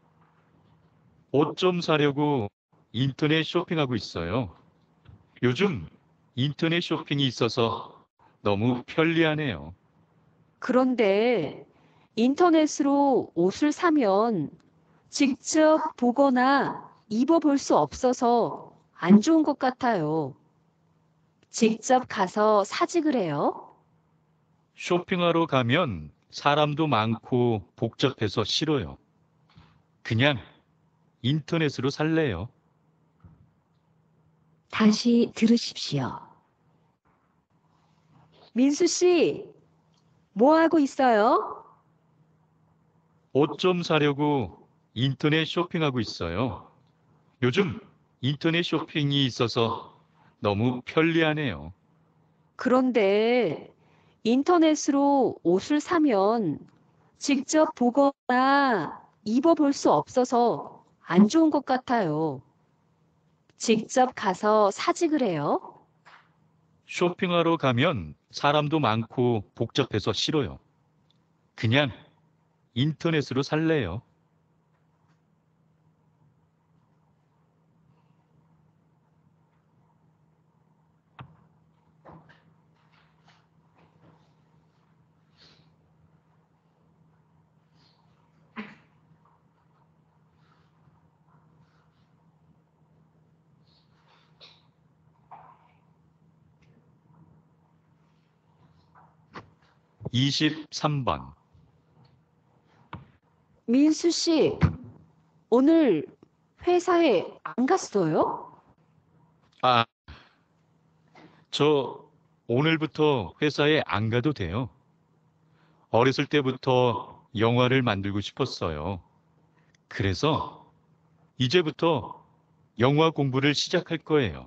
옷 좀 사려고 인터넷 쇼핑하고 있어요. 요즘 인터넷 쇼핑이 있어서 너무 편리하네요. 그런데 인터넷으로 옷을 사면 직접 보거나 입어볼 수 없어서 안 좋은 것 같아요. 직접 가서 사지 그래요? 쇼핑하러 가면 사람도 많고 복잡해서 싫어요. 그냥 인터넷으로 살래요. 다시 들으십시오. 민수 씨, 뭐 하고 있어요? 옷 좀 사려고 인터넷 쇼핑하고 있어요. 요즘 인터넷 쇼핑이 있어서 너무 편리하네요. 그런데 인터넷으로 옷을 사면 직접 보거나 입어볼 수 없어서 안 좋은 것 같아요. 직접 가서 사지 그래요? 쇼핑하러 가면 사람도 많고 복잡해서 싫어요. 그냥 인터넷으로 살래요. 이십삼 번. 민수 씨, 오늘 회사에 안 갔어요? 아, 저 오늘부터 회사에 안 가도 돼요. 어렸을 때부터 영화를 만들고 싶었어요. 그래서 이제부터 영화 공부를 시작할 거예요.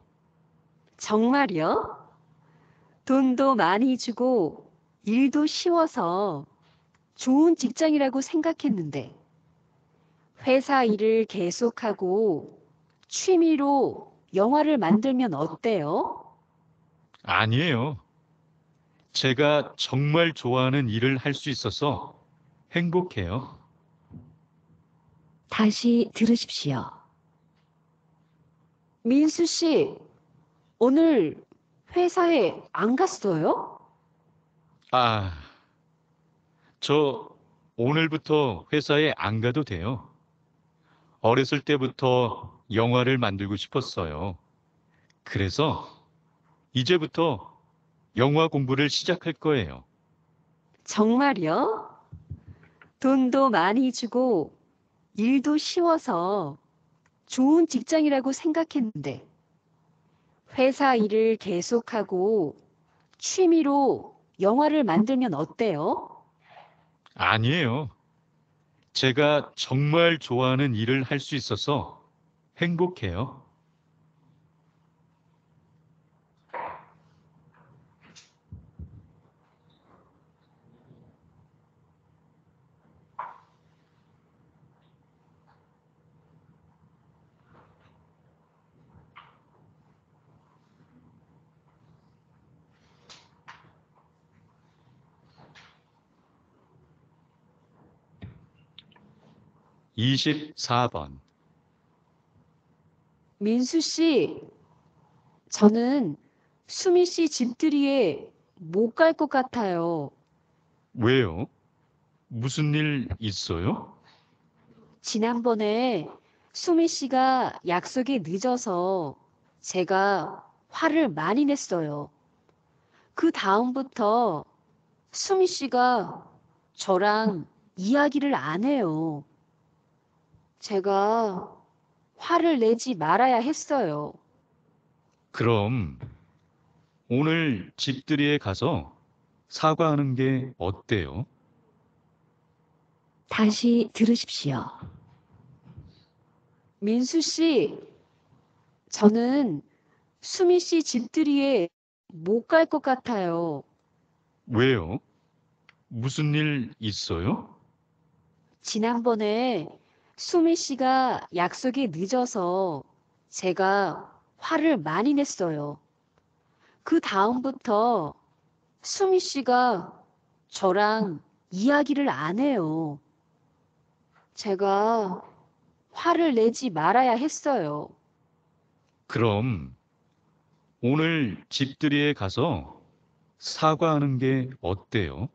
정말요? 돈도 많이 주고 일도 쉬워서 좋은 직장이라고 생각했는데 회사 일을 계속하고 취미로 영화를 만들면 어때요? 아니에요. 제가 정말 좋아하는 일을 할 수 있어서 행복해요. 다시 들으십시오. 민수 씨, 오늘 회사에 안 갔어요? 아, 저 오늘부터 회사에 안 가도 돼요. 어렸을 때부터 영화를 만들고 싶었어요. 그래서 이제부터 영화 공부를 시작할 거예요. 정말요? 돈도 많이 주고 일도 쉬워서 좋은 직장이라고 생각했는데 회사 일을 계속하고 취미로 영화를 만들면 어때요? 아니에요. 제가 정말 좋아하는 일을 할 수 있어서 행복해요. 이십사 번. 민수 씨, 저는 수미 씨 집들이에 못 갈 것 같아요. 왜요? 무슨 일 있어요? 지난번에 수미 씨가 약속에 늦어서 제가 화를 많이 냈어요. 그 다음부터 수미 씨가 저랑 이야기를 안 해요. 제가 화를 내지 말아야 했어요. 그럼 오늘 집들이에 가서 사과하는 게 어때요? 다시 들으십시오. 민수 씨, 저는 수미 씨 집들이에 못 갈 것 같아요. 왜요? 무슨 일 있어요? 지난번에 수미 씨가 약속에 늦어서 제가 화를 많이 냈어요. 그 다음부터 수미 씨가 저랑 이야기를 안 해요. 제가 화를 내지 말아야 했어요. 그럼 오늘 집들이에 가서 사과하는 게 어때요?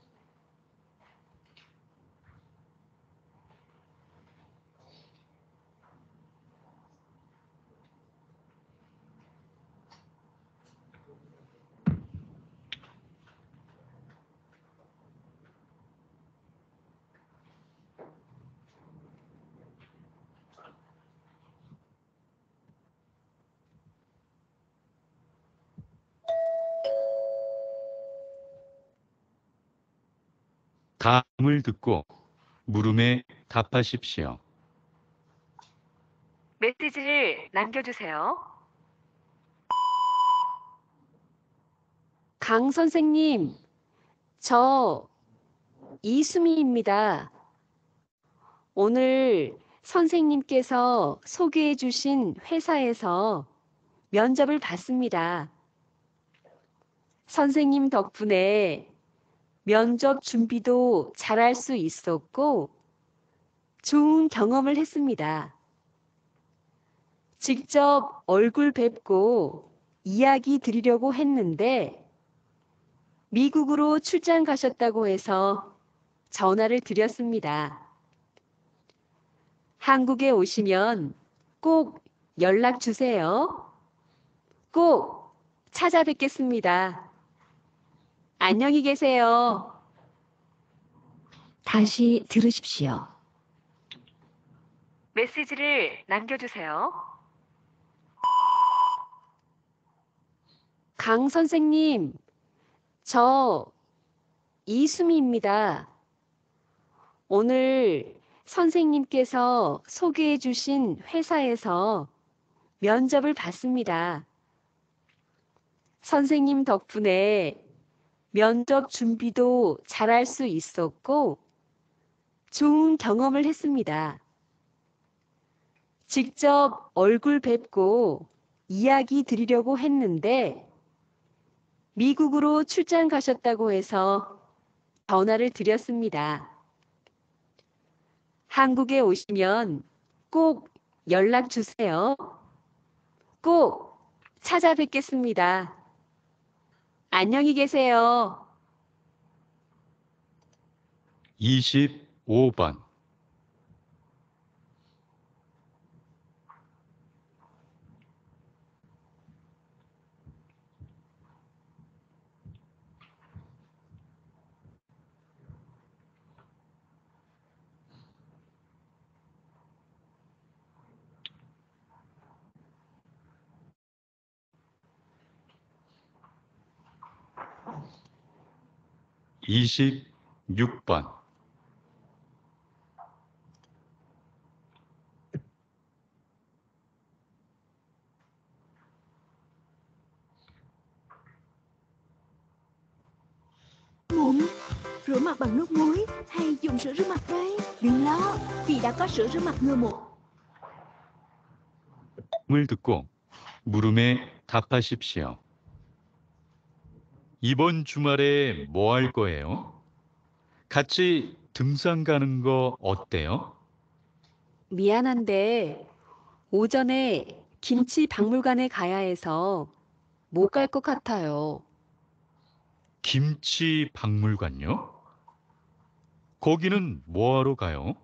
다음을 듣고 물음에 답하십시오. 메시지를 남겨주세요. 강 선생님, 저 이수미입니다. 오늘 선생님께서 소개해 주신 회사에서 면접을 봤습니다. 선생님 덕분에 면접 준비도 잘할 수 있었고 좋은 경험을 했습니다. 직접 얼굴 뵙고 이야기 드리려고 했는데 미국으로 출장 가셨다고 해서 전화를 드렸습니다. 한국에 오시면 꼭 연락 주세요. 꼭 찾아뵙겠습니다. 안녕히 계세요. 다시 들으십시오. 메시지를 남겨주세요. 강 선생님, 저 이수미입니다. 오늘 선생님께서 소개해 주신 회사에서 면접을 봤습니다. 선생님 덕분에 면접 준비도 잘할 수 있었고 좋은 경험을 했습니다. 직접 얼굴 뵙고 이야기 드리려고 했는데 미국으로 출장 가셨다고 해서 전화를 드렸습니다. 한국에 오시면 꼭 연락 주세요. 꼭 찾아뵙겠습니다. 안녕히 계세요. 이십오 번. 이십육 번. Mụn, rửa mặt bằng nước muối hay dùng sữa rửa mặt đây? Đừng lo, vì đã có sữa rửa mặt ngừa một. 을 듣고 물음에 답하십시오. 이번 주말에 뭐 할 거예요? 같이 등산 가는 거 어때요? 미안한데 오전에 김치 박물관에 가야 해서 못 갈 것 같아요. 김치 박물관요? 거기는 뭐하러 가요?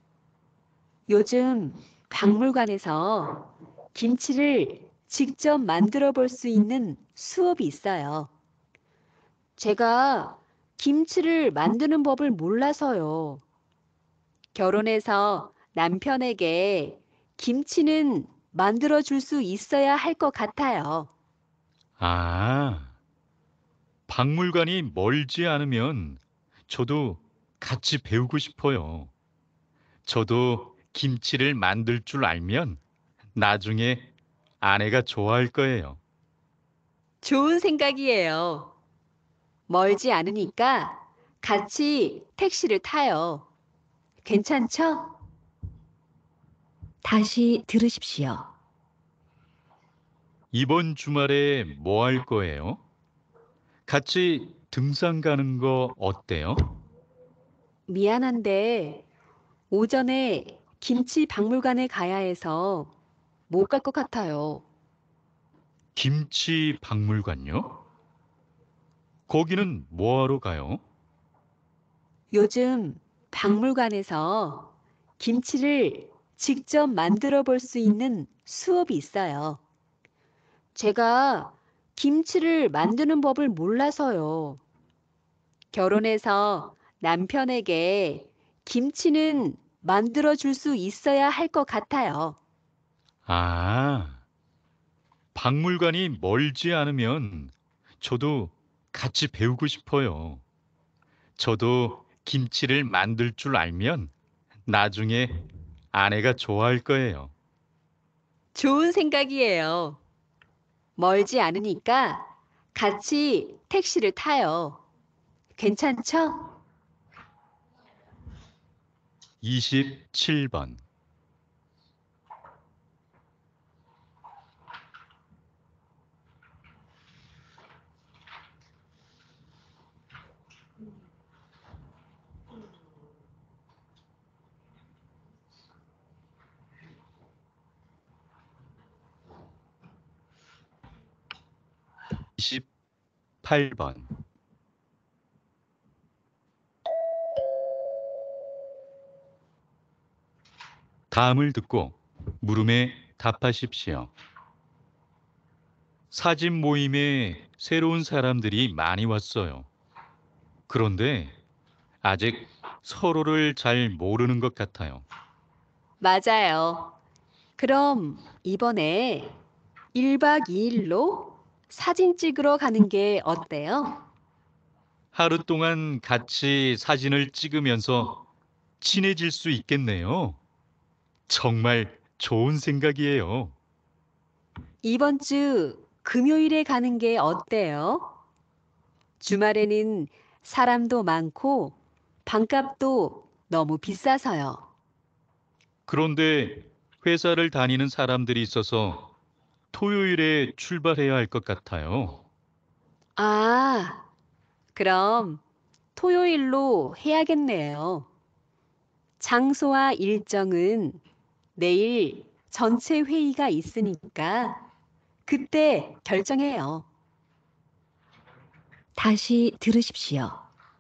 요즘 박물관에서 김치를 직접 만들어 볼 수 있는 수업이 있어요. 제가 김치를 만드는 법을 몰라서요. 결혼해서 남편에게 김치는 만들어 줄 수 있어야 할 것 같아요. 아, 박물관이 멀지 않으면 저도 같이 배우고 싶어요. 저도 김치를 만들 줄 알면 나중에 아내가 좋아할 거예요. 좋은 생각이에요. 멀지 않으니까 같이 택시를 타요. 괜찮죠? 다시 들으십시오. 이번 주말에 뭐 할 거예요? 같이 등산 가는 거 어때요? 미안한데 오전에 김치 박물관에 가야 해서 못 갈 것 같아요. 김치 박물관요? 거기는 뭐하러 가요? 요즘 박물관에서 김치를 직접 만들어 볼 수 있는 수업이 있어요. 제가 김치를 만드는 법을 몰라서요. 결혼해서 남편에게 김치는 만들어 줄 수 있어야 할 것 같아요. 아, 박물관이 멀지 않으면 저도 같이 배우고 싶어요. 저도 김치를 만들 줄 알면 나중에 아내가 좋아할 거예요. 좋은 생각이에요. 멀지 않으니까 같이 택시를 타요. 괜찮죠? 이십칠 번. 이십팔 번. 다음을 듣고 물음에 답하십시오. 사진 모임에 새로운 사람들이 많이 왔어요. 그런데 아직 서로를 잘 모르는 것 같아요. 맞아요. 그럼 이번에 일 박 이 일로 사진 찍으러 가는 게 어때요? 하루 동안 같이 사진을 찍으면서 친해질 수 있겠네요. 정말 좋은 생각이에요. 이번 주 금요일에 가는 게 어때요? 주말에는 사람도 많고 방값도 너무 비싸서요. 그런데 회사를 다니는 사람들이 있어서 토요일에 출발해야 할 것 같아요. 아, 그럼 토요일로 해야겠네요. 장소와 일정은 내일 전체 회의가 있으니까 그때 결정해요. 다시 들으십시오.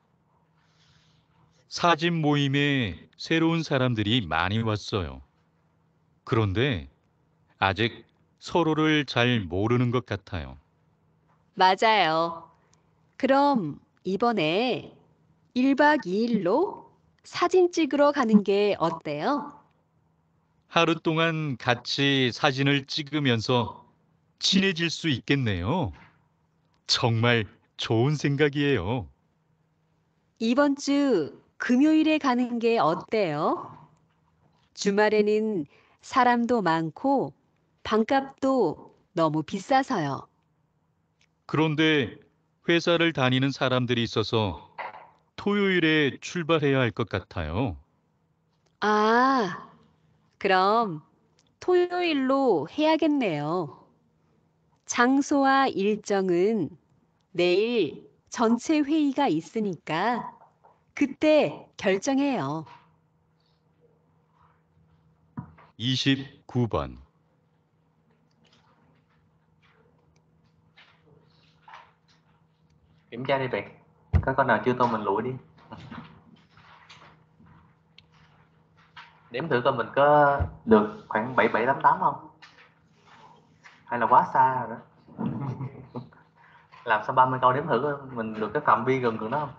사진 모임에 새로운 사람들이 많이 왔어요. 그런데 아직 서로를 잘 모르는 것 같아요. 맞아요. 그럼 이번에 일 박 이 일로 사진 찍으러 가는 게 어때요? 하루 동안 같이 사진을 찍으면서 친해질 수 있겠네요. 정말 좋은 생각이에요. 이번 주 금요일에 가는 게 어때요? 주말에는 사람도 많고 방값도 너무 비싸서요. 그런데 회사를 다니는 사람들이 있어서 토요일에 출발해야 할 것 같아요. 아, 그럼 토요일로 해야겠네요. 장소와 일정은 내일 전체 회의가 있으니까 그때 결정해요. 이십구 번. Kiểm tra đi bạn. Có con nào chưa tô mình lụi đi. Đếm thử coi mình có được khoảng bảy bảy tám tám không? Hay là quá xa rồi đó. Làm sau ba mươi câu đếm thử coi mình được cái phạm vi gần gần đó không?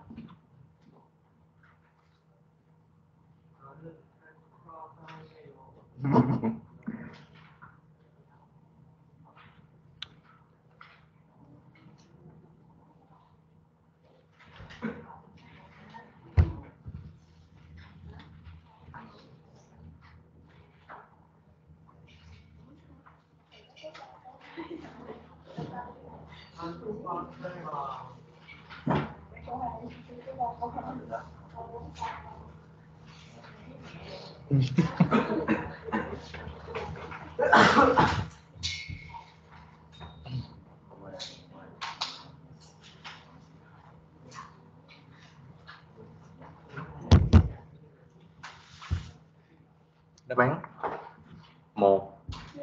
Đáp án một.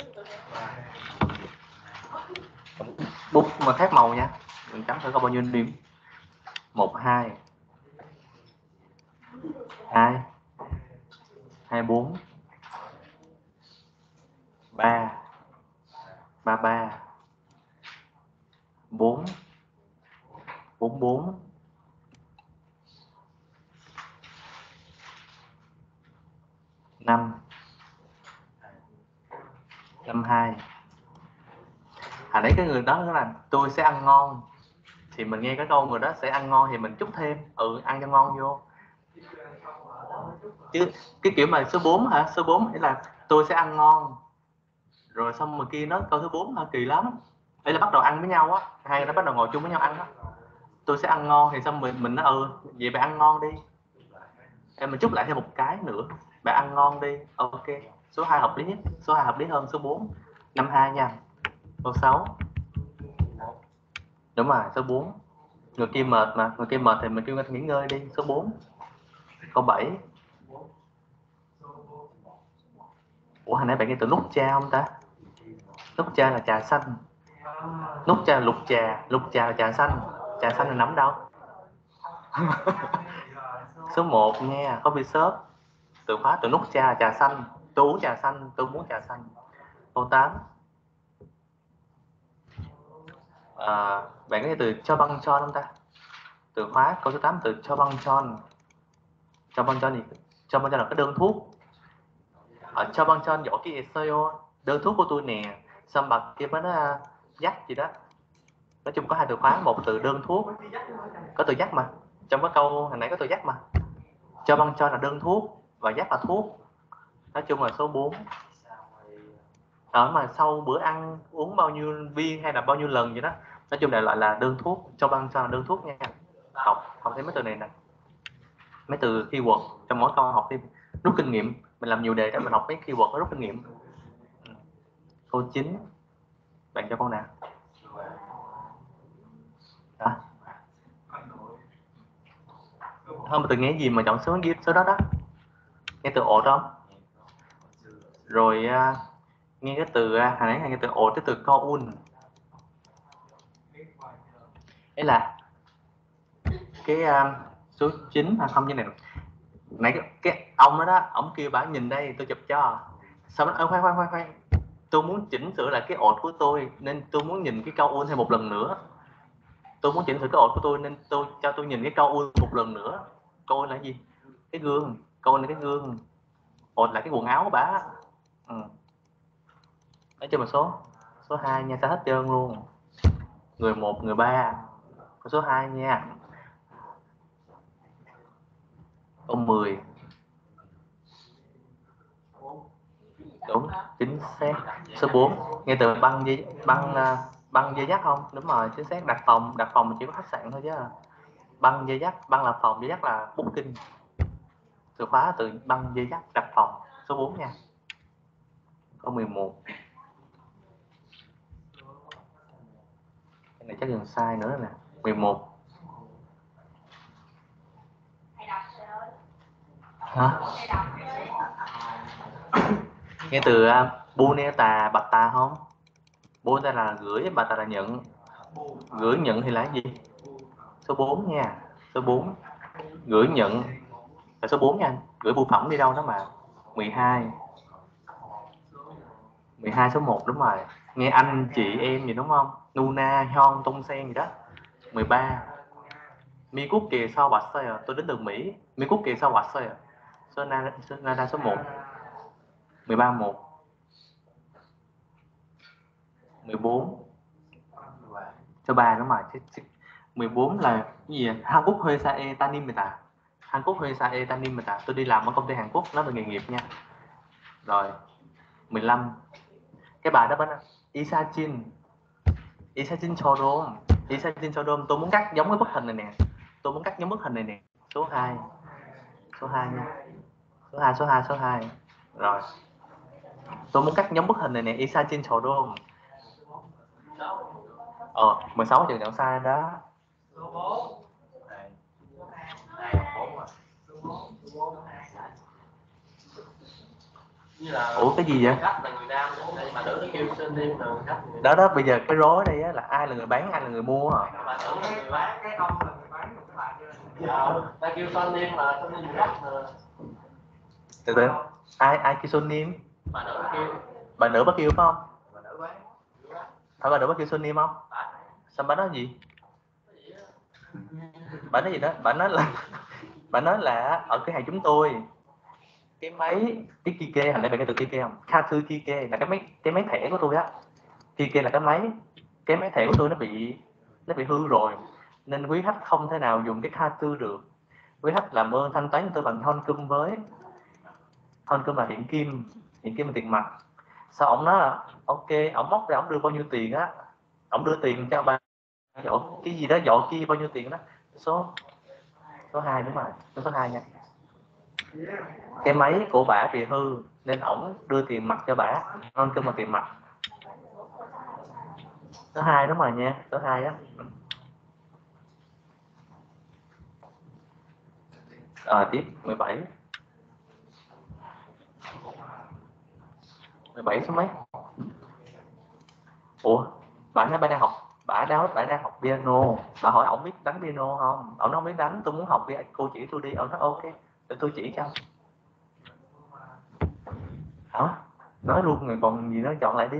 Bút mà khác màu nha. Mình chấm thử có bao nhiêu điểm. Một hai. Hai. Hai bốn. Ba. Ba ba. Bốn. Bốn bốn. Năm. Năm hai. À đấy cái người đó là tôi sẽ ăn ngon. Thì mình nghe cái câu người đó sẽ ăn ngon thì mình chúc thêm. Ừ, ăn cho ngon vô. Chứ cái kiểu mà số bốn hả? Số bốn nghĩa là tôi sẽ ăn ngon. Rồi xong rồi kia nói câu thứ bốn hả? Kỳ lắm. Đây là bắt đầu ăn với nhau á. Hai người nó bắt đầu ngồi chung với nhau ăn á. Tôi sẽ ăn ngon thì xong mình mình nói ừ, vậy bạn ăn ngon đi. Em mình chúc lại thêm một cái nữa. Bạn ăn ngon đi. Ok. Số hai hợp lý nhất. Số hai hợp lý hơn số bốn. Năm hai nha. Câu sáu. Đúng rồi, số bốn. Người kia mệt mà, người kia mệt thì mình kêu người ta nghỉ ngơi đi. Số bốn. Câu bảy. Ủa hồi nãy bạn nghe từ nút cha không ta? Nút cha là trà xanh. Nút cha là lục trà, lục trà là trà xanh. Trà xanh là nắm đâu? Số một nha, coffee shop. Từ khóa từ nút cha là trà xanh. Tôi uống trà xanh, tôi muốn trà xanh. Câu tám. À, bạn có nghe từ cho băng tròn không ta? Từ khóa câu số tám từ cho băng tròn. 처방전이 처방전 là cái đơn thuốc. Ở 처방전 여기 있어요. Đơn thuốc của tôi nè. Xong bà kia mới nói dắt gì đó. Nói chung có hai từ khóa, một từ đơn thuốc, có từ dắt mà. Trong cái câu hồi nãy có từ dắt mà. 처방전 là đơn thuốc và dắt là thuốc. Nói chung là số bốn. Ở mà sau bữa ăn uống bao nhiêu viên hay là bao nhiêu lần vậy đó. Nói chung đại loại là đơn thuốc. 처방전 là đơn thuốc nha. Học học thêm mấy từ này nè. Mấy từ keyword trong mỗi câu học thêm, rút kinh nghiệm. Mình làm nhiều đề đó mình học mấy keyword rút kinh nghiệm. Câu chín. Bạn cho con nào? Đó. Không từ nghe gì mà chọn số ghi số đó đó. Nghe từ ổ đó. Rồi uh, nghe cái từ uh, hồi nãy nghe từ ổ, cái từ coun. Đấy là cái uh, số chín hay không như này. Nãy cái, cái ông đó đó, ông kêu bà nhìn đây tôi chụp cho. Xong nó khoan khoan khoan khoan. Tôi muốn chỉnh sửa lại cái ổ của tôi nên tôi muốn nhìn cái câu un thêm một lần nữa. Tôi muốn chỉnh sửa cái ổ của tôi nên tôi cho tôi nhìn cái câu un một lần nữa. Câu un là gì? Cái gương. Câu un là cái gương. Ổ là cái quần áo của bà. Ừ. Nói chung là số số hai nha, sao hết trơn luôn. Người một, người ba. Số hai nha. Câu mười. Đúng, chính xác. Số bốn. Nghe từ băng dây băng băng dây dắt không? Đúng rồi, chính xác. Đặt phòng, đặt phòng chỉ có khách sạn thôi chứ. Băng dây dắt, băng là phòng, dây dắt là booking. Từ khóa từ băng dây dắt, đặt phòng. Số bốn nha. Câu mười một. Cái này chắc gần sai nữa nè. mười một. Hả? Nghe từ uh, Buneta, bạch tà không? Buneta là gửi, bạch tà là nhận. Gửi nhận thì là cái gì? Số bốn nha. Số bốn. Gửi nhận là số bốn nha. Gửi bưu phẩm đi đâu đó mà. mười hai. mười hai số một đúng rồi. Nghe anh, chị, em gì đúng không? Nuna, Hyun, Tung Sen gì đó. mười ba. Mikuke sau 왔어요. Tôi đến từ Mỹ. Mikuke sau 왔어요. Số Nada số một. mười ba một. mười bốn. Số ba đúng rồi. mười bốn là cái gì? Hankook 회사에 다닙니다. Hankook 회사에 다닙니다. Tôi đi làm ở công ty Hàn Quốc, nói về nghề nghiệp nha. Rồi. mười lăm. Cái bài đó bên Isachin. Isachin처럼. Isachin처럼 tôi muốn cắt giống cái bức hình này nè. Tôi muốn cắt giống bức hình này nè. Số hai. Số hai nha. Số hai, số hai, số hai. Rồi. Tôi muốn cắt giống bức hình này nè. Isachin처럼. Ờ, mười sáu trường chọn sai đó. Số bốn. Ủa cái gì vậy? Đó đó, bây giờ cái rối đây á, là ai là người bán, ai là người mua hả? Ta kêu son niêm mà son niêm gắt mà. Từ từ, ai ai kêu son niêm? Bà nữ kêu. Bà nữ bà kêu phải không? Bà nữ bán. Phải bà nữ bà kêu son niêm không? Sao bà nói gì? Bà nói gì đó? Bà nói là bà nói là ở cửa hàng chúng tôi cái máy cái Kike, hồi nãy bạn nghe từ Kike không? Katsu Kike là cái máy cái máy thẻ của tôi á. Kike là cái máy cái máy thẻ của tôi nó bị nó bị hư rồi nên quý khách không thể nào dùng cái Katsu được. Quý khách làm ơn thanh toán cho tôi bằng Honkum với. Honkum là hiện kim, hiện kim là tiền mặt. Sao ổng nói là ok, ổng móc ra ổng đưa bao nhiêu tiền á, ổng đưa tiền cho bà dọ cái gì đó dọ kia bao nhiêu tiền đó. Số số hai đúng rồi, số hai nha. Cái máy của bả bị hư nên ổng đưa tiền mặt cho bả, non cơm bằng tiền mặt. Số hai đúng rồi nha, số hai á. Rồi tiếp mười bảy. mười bảy số mấy? Ủa, bạn nói bạn đang học, bạn đang bạn đang học piano, bạn hỏi ổng biết đánh piano không? Ổng nói không biết đánh, tôi muốn học đi, cô chỉ tôi đi. Ổng nói ok, để tôi chỉ cho. Hả? Nói luôn rồi còn gì nữa, chọn lại đi.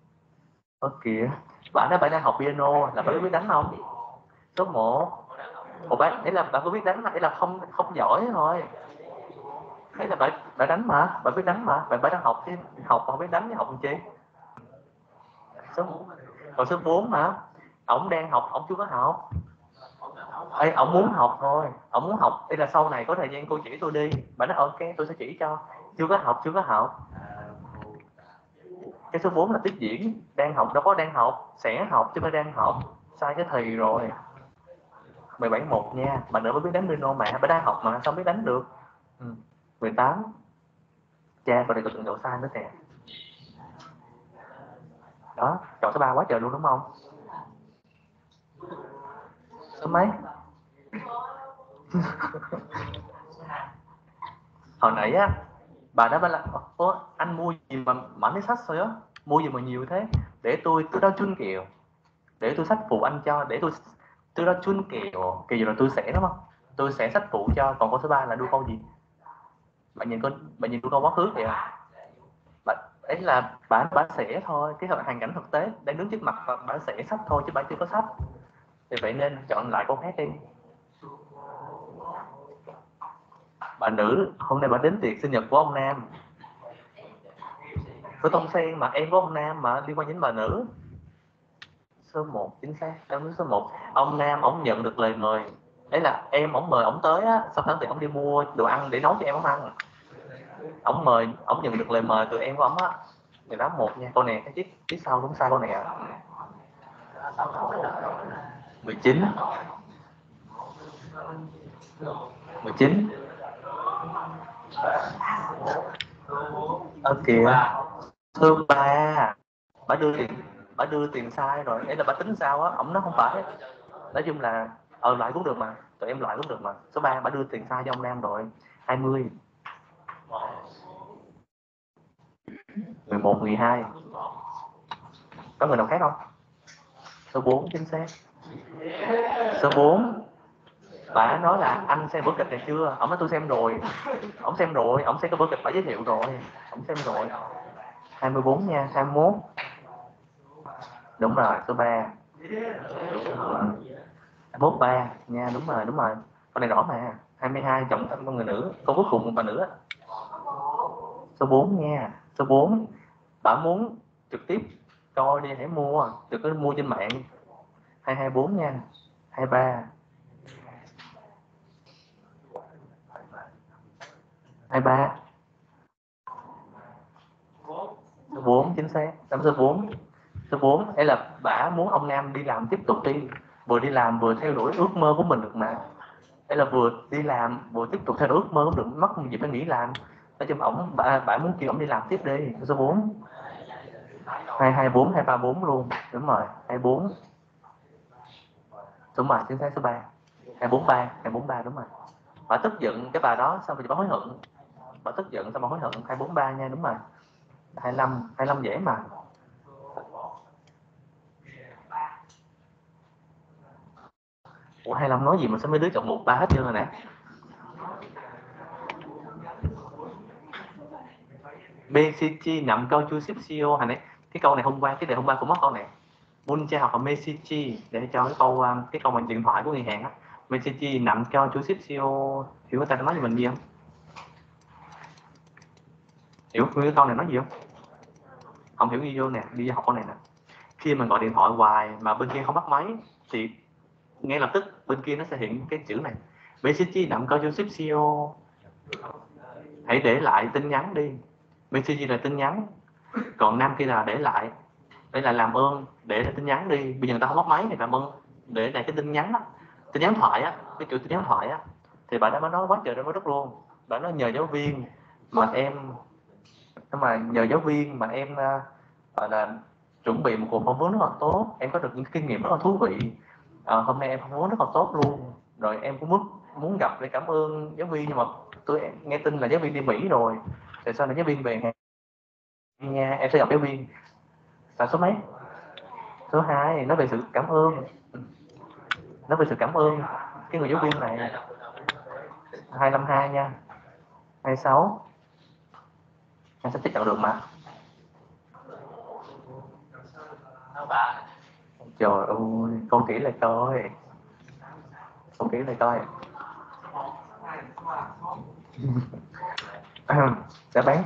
Ơ kìa, bạn nói bạn đang học piano là bạn biết đánh không? Số một. Ủa bạn, đấy là bạn có biết đánh mà, đấy là không không giỏi thôi. Đấy là bạn bạn đánh mà, bạn biết đánh mà, bạn phải đang học chứ, học mà không biết đánh thì học làm chi? Số còn số bốn hả? Ổng đang học, ổng chưa có học. Ê, ổng muốn học thôi, ổng muốn học, đây là sau này có thời gian cô chỉ tôi đi. Bạn nói ok, tôi sẽ chỉ cho. Chưa có học, chưa có học. Cái số bốn là tiếp diễn, đang học đâu có đang học, sẽ học chứ không phải đang học. Sai cái thì rồi. mười bảy một nha, bạn nữa mới biết đánh piano mà, bạn đang học mà sao biết đánh được. Ừ. mười tám. Cha, còn này có từng độ sai nữa nè. Đó, chọn số ba quá trời luôn đúng không? Số mấy? Hồi nãy á, bà đã bảo là ố anh mua gì mà mảnh cái sách thôi á, mua gì mà nhiều thế? Để tôi tôi đó chun kẹo, để tôi sách phụ anh cho, để tôi tôi đó chun kẹo, kẹo gì rồi tôi sẽ đúng không? Tôi sẽ sách phụ cho, còn câu số ba là đua câu gì? Bạn nhìn con, bạn nhìn đua câu quá khứ kìa. Bạn ấy là bà bà sẽ thôi, cái hoàn cảnh thực tế đang đứng trước mặt và bà sẽ sách thôi chứ bà chưa có sách. Thì vậy nên chọn lại câu khác đi. Bà nữ, hôm nay bà đến tiệc sinh nhật của ông Nam. Với Tông Sen mà em của ông Nam mà liên quan đến bà nữ. Số một chính xác, em nói số một. Ông Nam ổng nhận được lời mời. Đấy là em ổng mời ổng tới á, sau đó thì ổng đi mua đồ ăn để nấu cho em ổng ăn. Ổng mời, ổng nhận được lời mời từ em của ổng á. Thì đó một nha, câu này cái tiết tiết sau đúng sai câu này à. mười chín. mười chín. Ơ kìa. Thứ ba. Bà đưa tiền, bà đưa tiền sai rồi, đấy là bà tính sao á, ổng nói không phải. Nói chung là ờ loại cũng được mà, tụi em loại cũng được mà. Số ba bà đưa tiền sai cho ông Nam rồi. hai mươi. mười một, mười hai. Có người nào khác không? Số bốn chính xác. Số bốn. Bà nói là anh xem vở kịch này chưa? Ông nói tôi xem rồi. Ông xem rồi, ông xem cái vở kịch bà giới thiệu rồi. Ông xem rồi. hai mươi bốn nha, hai mươi mốt. Đúng rồi, số ba. hai mươi mốt ba nha, đúng rồi, đúng rồi. Con này rõ mà. hai mươi hai chồng con người nữ, câu cuối cùng một bà nữ. Số bốn nha, số bốn. Bà muốn trực tiếp coi đi, hãy mua, đừng có mua trên mạng. hai hai bốn nha. hai ba. hai ba. Số bốn chính xác. Năm số bốn. Số bốn ấy là bà muốn ông Nam đi làm tiếp tục đi, vừa đi làm vừa theo đuổi ước mơ của mình được mà. Hay là vừa đi làm vừa tiếp tục theo đuổi ước mơ cũng được, mất một gì phải nghỉ làm. Nói chung ổng bà, bà muốn kêu ổng đi làm tiếp đi. Số bốn. hai hai bốn, hai ba bốn luôn. Đúng rồi, hai bốn. Đúng rồi, chính xác số ba. hai bốn ba, hai bốn ba đúng rồi. Bà tức giận cái bà đó xong rồi bà hối hận. Bà tức giận xong bà hối hận. Hai bốn ba nha, đúng rồi. hai lăm, hai lăm dễ mà. Ủa hai lăm nói gì mà sao mấy đứa chọn một ba hết trơn rồi nè. bê xê giê nằm câu chu ship xê e ô. Hồi nãy cái câu này hôm qua, cái đề hôm qua cũng mất câu này. Mun cha học ở Mexichi để cho cái câu cái câu bằng điện thoại của ngân hàng á. Mexichi nằm cho chú ship xê e ô. Hiểu người ta nói cho mình gì không? Hiểu cái câu này nói gì không? Không hiểu ghi vô nè, đi học câu này nè. Khi mà gọi điện thoại hoài mà bên kia không bắt máy thì ngay lập tức bên kia nó sẽ hiện cái chữ này. Mexichi nằm cho chú ship xê e ô. Hãy để lại tin nhắn đi. Mexichi là tin nhắn. Còn nam kia là để lại. Để lại làm ơn, để lại tin nhắn đi. Bây giờ người ta không bắt máy thì làm ơn để lại cái tin nhắn đó. Tin nhắn thoại á, cái kiểu tin nhắn thoại á. Thì bà đã mới nói quá trời ra mới đất luôn. Bà nói nhờ giáo viên mà em mà nhờ giáo viên mà em gọi là chuẩn bị một cuộc phỏng vấn rất là tốt, em có được những kinh nghiệm rất là thú vị. À, hôm nay em phỏng vấn rất là tốt luôn. Rồi em cũng muốn muốn gặp để cảm ơn giáo viên, nhưng mà tôi nghe tin là giáo viên đi Mỹ rồi. Tại sao là giáo viên về nha, em sẽ gặp giáo viên. Là số mấy? Số hai, nói về sự cảm ơn. Nói về sự cảm ơn cái người giáo viên này. hai năm hai nha. hai sáu. Em sẽ tiếp nhận được mà. Trời ơi, con kỹ lại coi. Ok này coi. Đáp án.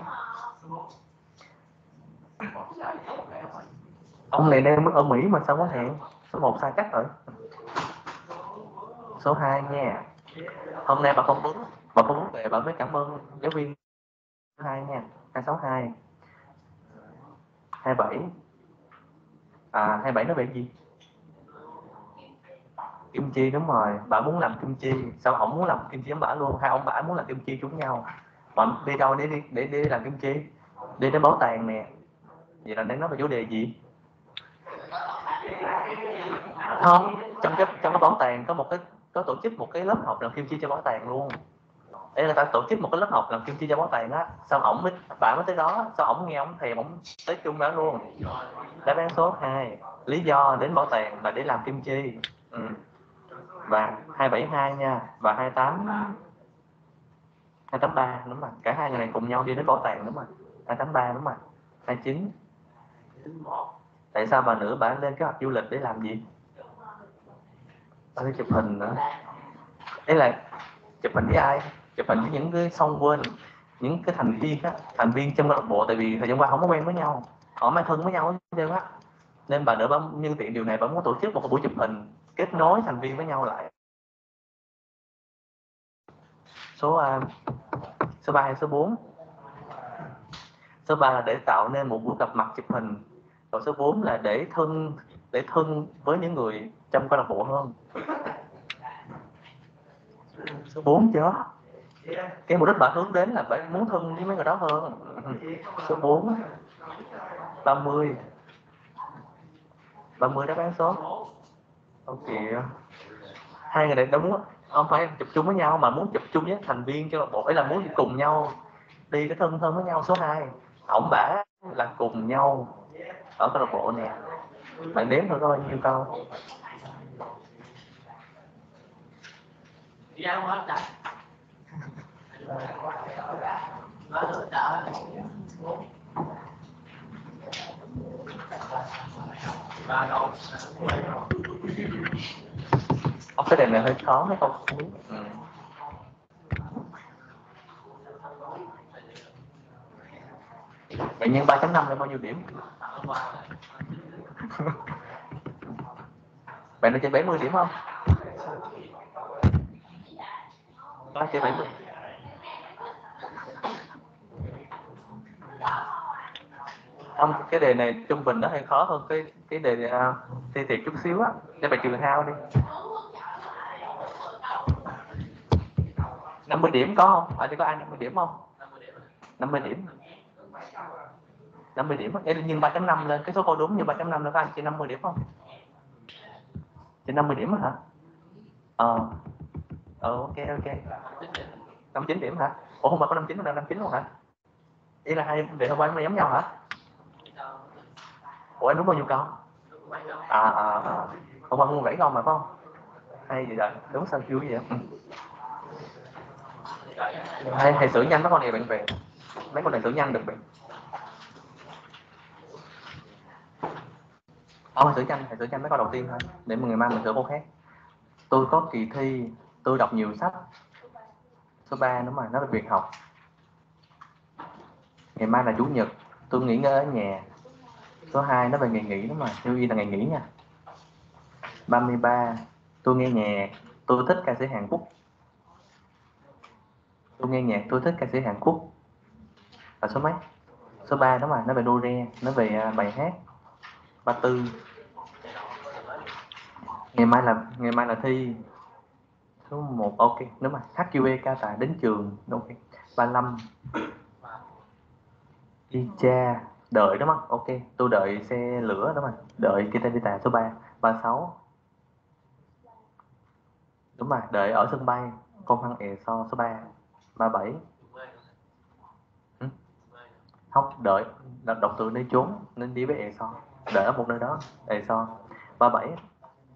Ông này đang ở Mỹ mà sao có hẹn? Số một sai chắc rồi. Số hai nha. Hôm nay bà không đúng, bà không đúng về bà mới cảm ơn giáo viên. Số hai nha. hai sáu hai. hai bảy. À hai bảy nó về gì? Kim chi đúng rồi, bà muốn làm kim chi, sao ổng muốn làm kim chi giống bả luôn, hai ông bả muốn làm kim chi trúng nhau. Mà đi đâu để đi để đi làm kim chi? Đi đến bảo tàng nè. Vậy là đang nói về chủ đề gì? Không, trong cái trong cái bảo tàng có một cái có tổ chức một cái lớp học làm kim chi cho bảo tàng luôn. Đây là ta tổ chức một cái lớp học làm kim chi cho bảo tàng á, sao ổng mới bà mới tới đó, sao ổng nghe ổng thèm ổng tới chung đó luôn. Đáp án số hai, lý do đến bảo tàng là để làm kim chi. Ừ. Và hai bảy hai nha, và hai tám hai tám ba đúng rồi, cả hai người này cùng nhau đi đến bảo tàng đúng rồi. hai tám ba đúng rồi. hai chín. Tại sao bà nữ bà lên kế hoạch du lịch để làm gì? Bà đi chụp hình nữa. Đấy là chụp hình với ai? Chụp hình với những cái song quên những cái thành viên á, thành viên trong câu lạc bộ, tại vì thời gian qua không có quen với nhau, họ mai thân với nhau hết trơn á, nên bà nữ bà nhân tiện điều này bà muốn tổ chức một cái buổi chụp hình kết nối thành viên với nhau lại. Số uh, số ba hay số bốn? Số ba là để tạo nên một buổi gặp mặt chụp hình, còn số bốn là để thân để thân với những người trong câu lạc bộ hơn. Số bốn chứ, cái mục đích bạn hướng đến là bạn muốn thân với mấy người đó hơn. Số bốn. ba mươi. ba mươi đáp án số. Ok. Hai người này đâu muốn không phải chụp chung với nhau mà muốn chụp chung với thành viên cho bộ, ấy là muốn cùng nhau đi cái thân thân với nhau. Số hai, ổng bả là cùng nhau ở câu lạc bộ nè. Bạn đếm thử coi nhiêu câu. Ông cái đề này hơi khó mấy câu. Ừ. Vậy nhân ba chấm năm là bao nhiêu điểm? Bạn đã trên bảy mươi điểm không? Có trên bảy mươi. Không, cái đề này trung bình nó hơi khó hơn cái cái đề uh, thi thiệt chút xíu á, để bạn trừ hao đi. năm mươi điểm có không? Ở đây có ai năm mươi điểm không? năm mươi điểm. năm mươi điểm em nhân ba chấm năm lên, cái số câu đúng như ba chấm năm nó có anh trên năm mươi điểm không? Trên năm mươi điểm hả? Ờ. Ờ ok ok. năm mươi chín điểm hả? Ủa không phải có năm mươi chín, không năm mươi chín luôn hả? Ý là hai đề hôm qua nó giống nhau hả? Ủa em đúng bao nhiêu câu? À à, à. Hôm qua không bảy câu mà phải không? Hay gì vậy? Đúng sao chưa vậy? Ừ. Hay, hay xử nhanh mấy con này bạn về. Mấy con này xử nhanh được bạn. Không, hãy xử nhanh, hãy xử nhanh mấy câu đầu tiên thôi, để ngày mai mình sửa câu khác. Tôi có kỳ thi, tôi đọc nhiều sách. Số ba đúng rồi, nó là việc học. Ngày mai là chủ nhật, tôi nghỉ ngơi ở nhà. Số hai nó về ngày nghỉ đúng rồi, New Year là ngày nghỉ nha. ba mươi ba, tôi nghe nhạc, tôi thích ca sĩ Hàn Quốc. Tôi nghe nhạc, tôi thích ca sĩ Hàn Quốc. Là số mấy? Số ba đúng rồi, nó về đô re, nó về bài hát. ba mươi tư. Ngày mai là ngày mai là thi. Số một, ok, đúng rồi, hát quy ê ca tài đến trường, ok. ba mươi lăm. Đi cha, đợi đúng không? Ok, tôi đợi xe lửa đúng rồi, đợi kia đi tà số ba. ba mươi sáu. Đúng rồi, đợi ở sân bay, con thăng è so số ba. ba mươi bảy. Ừ? Không, đợi, đọc, đọc từ nơi trốn nên đi với è so, đợi ở một nơi đó, è so. ba mươi bảy.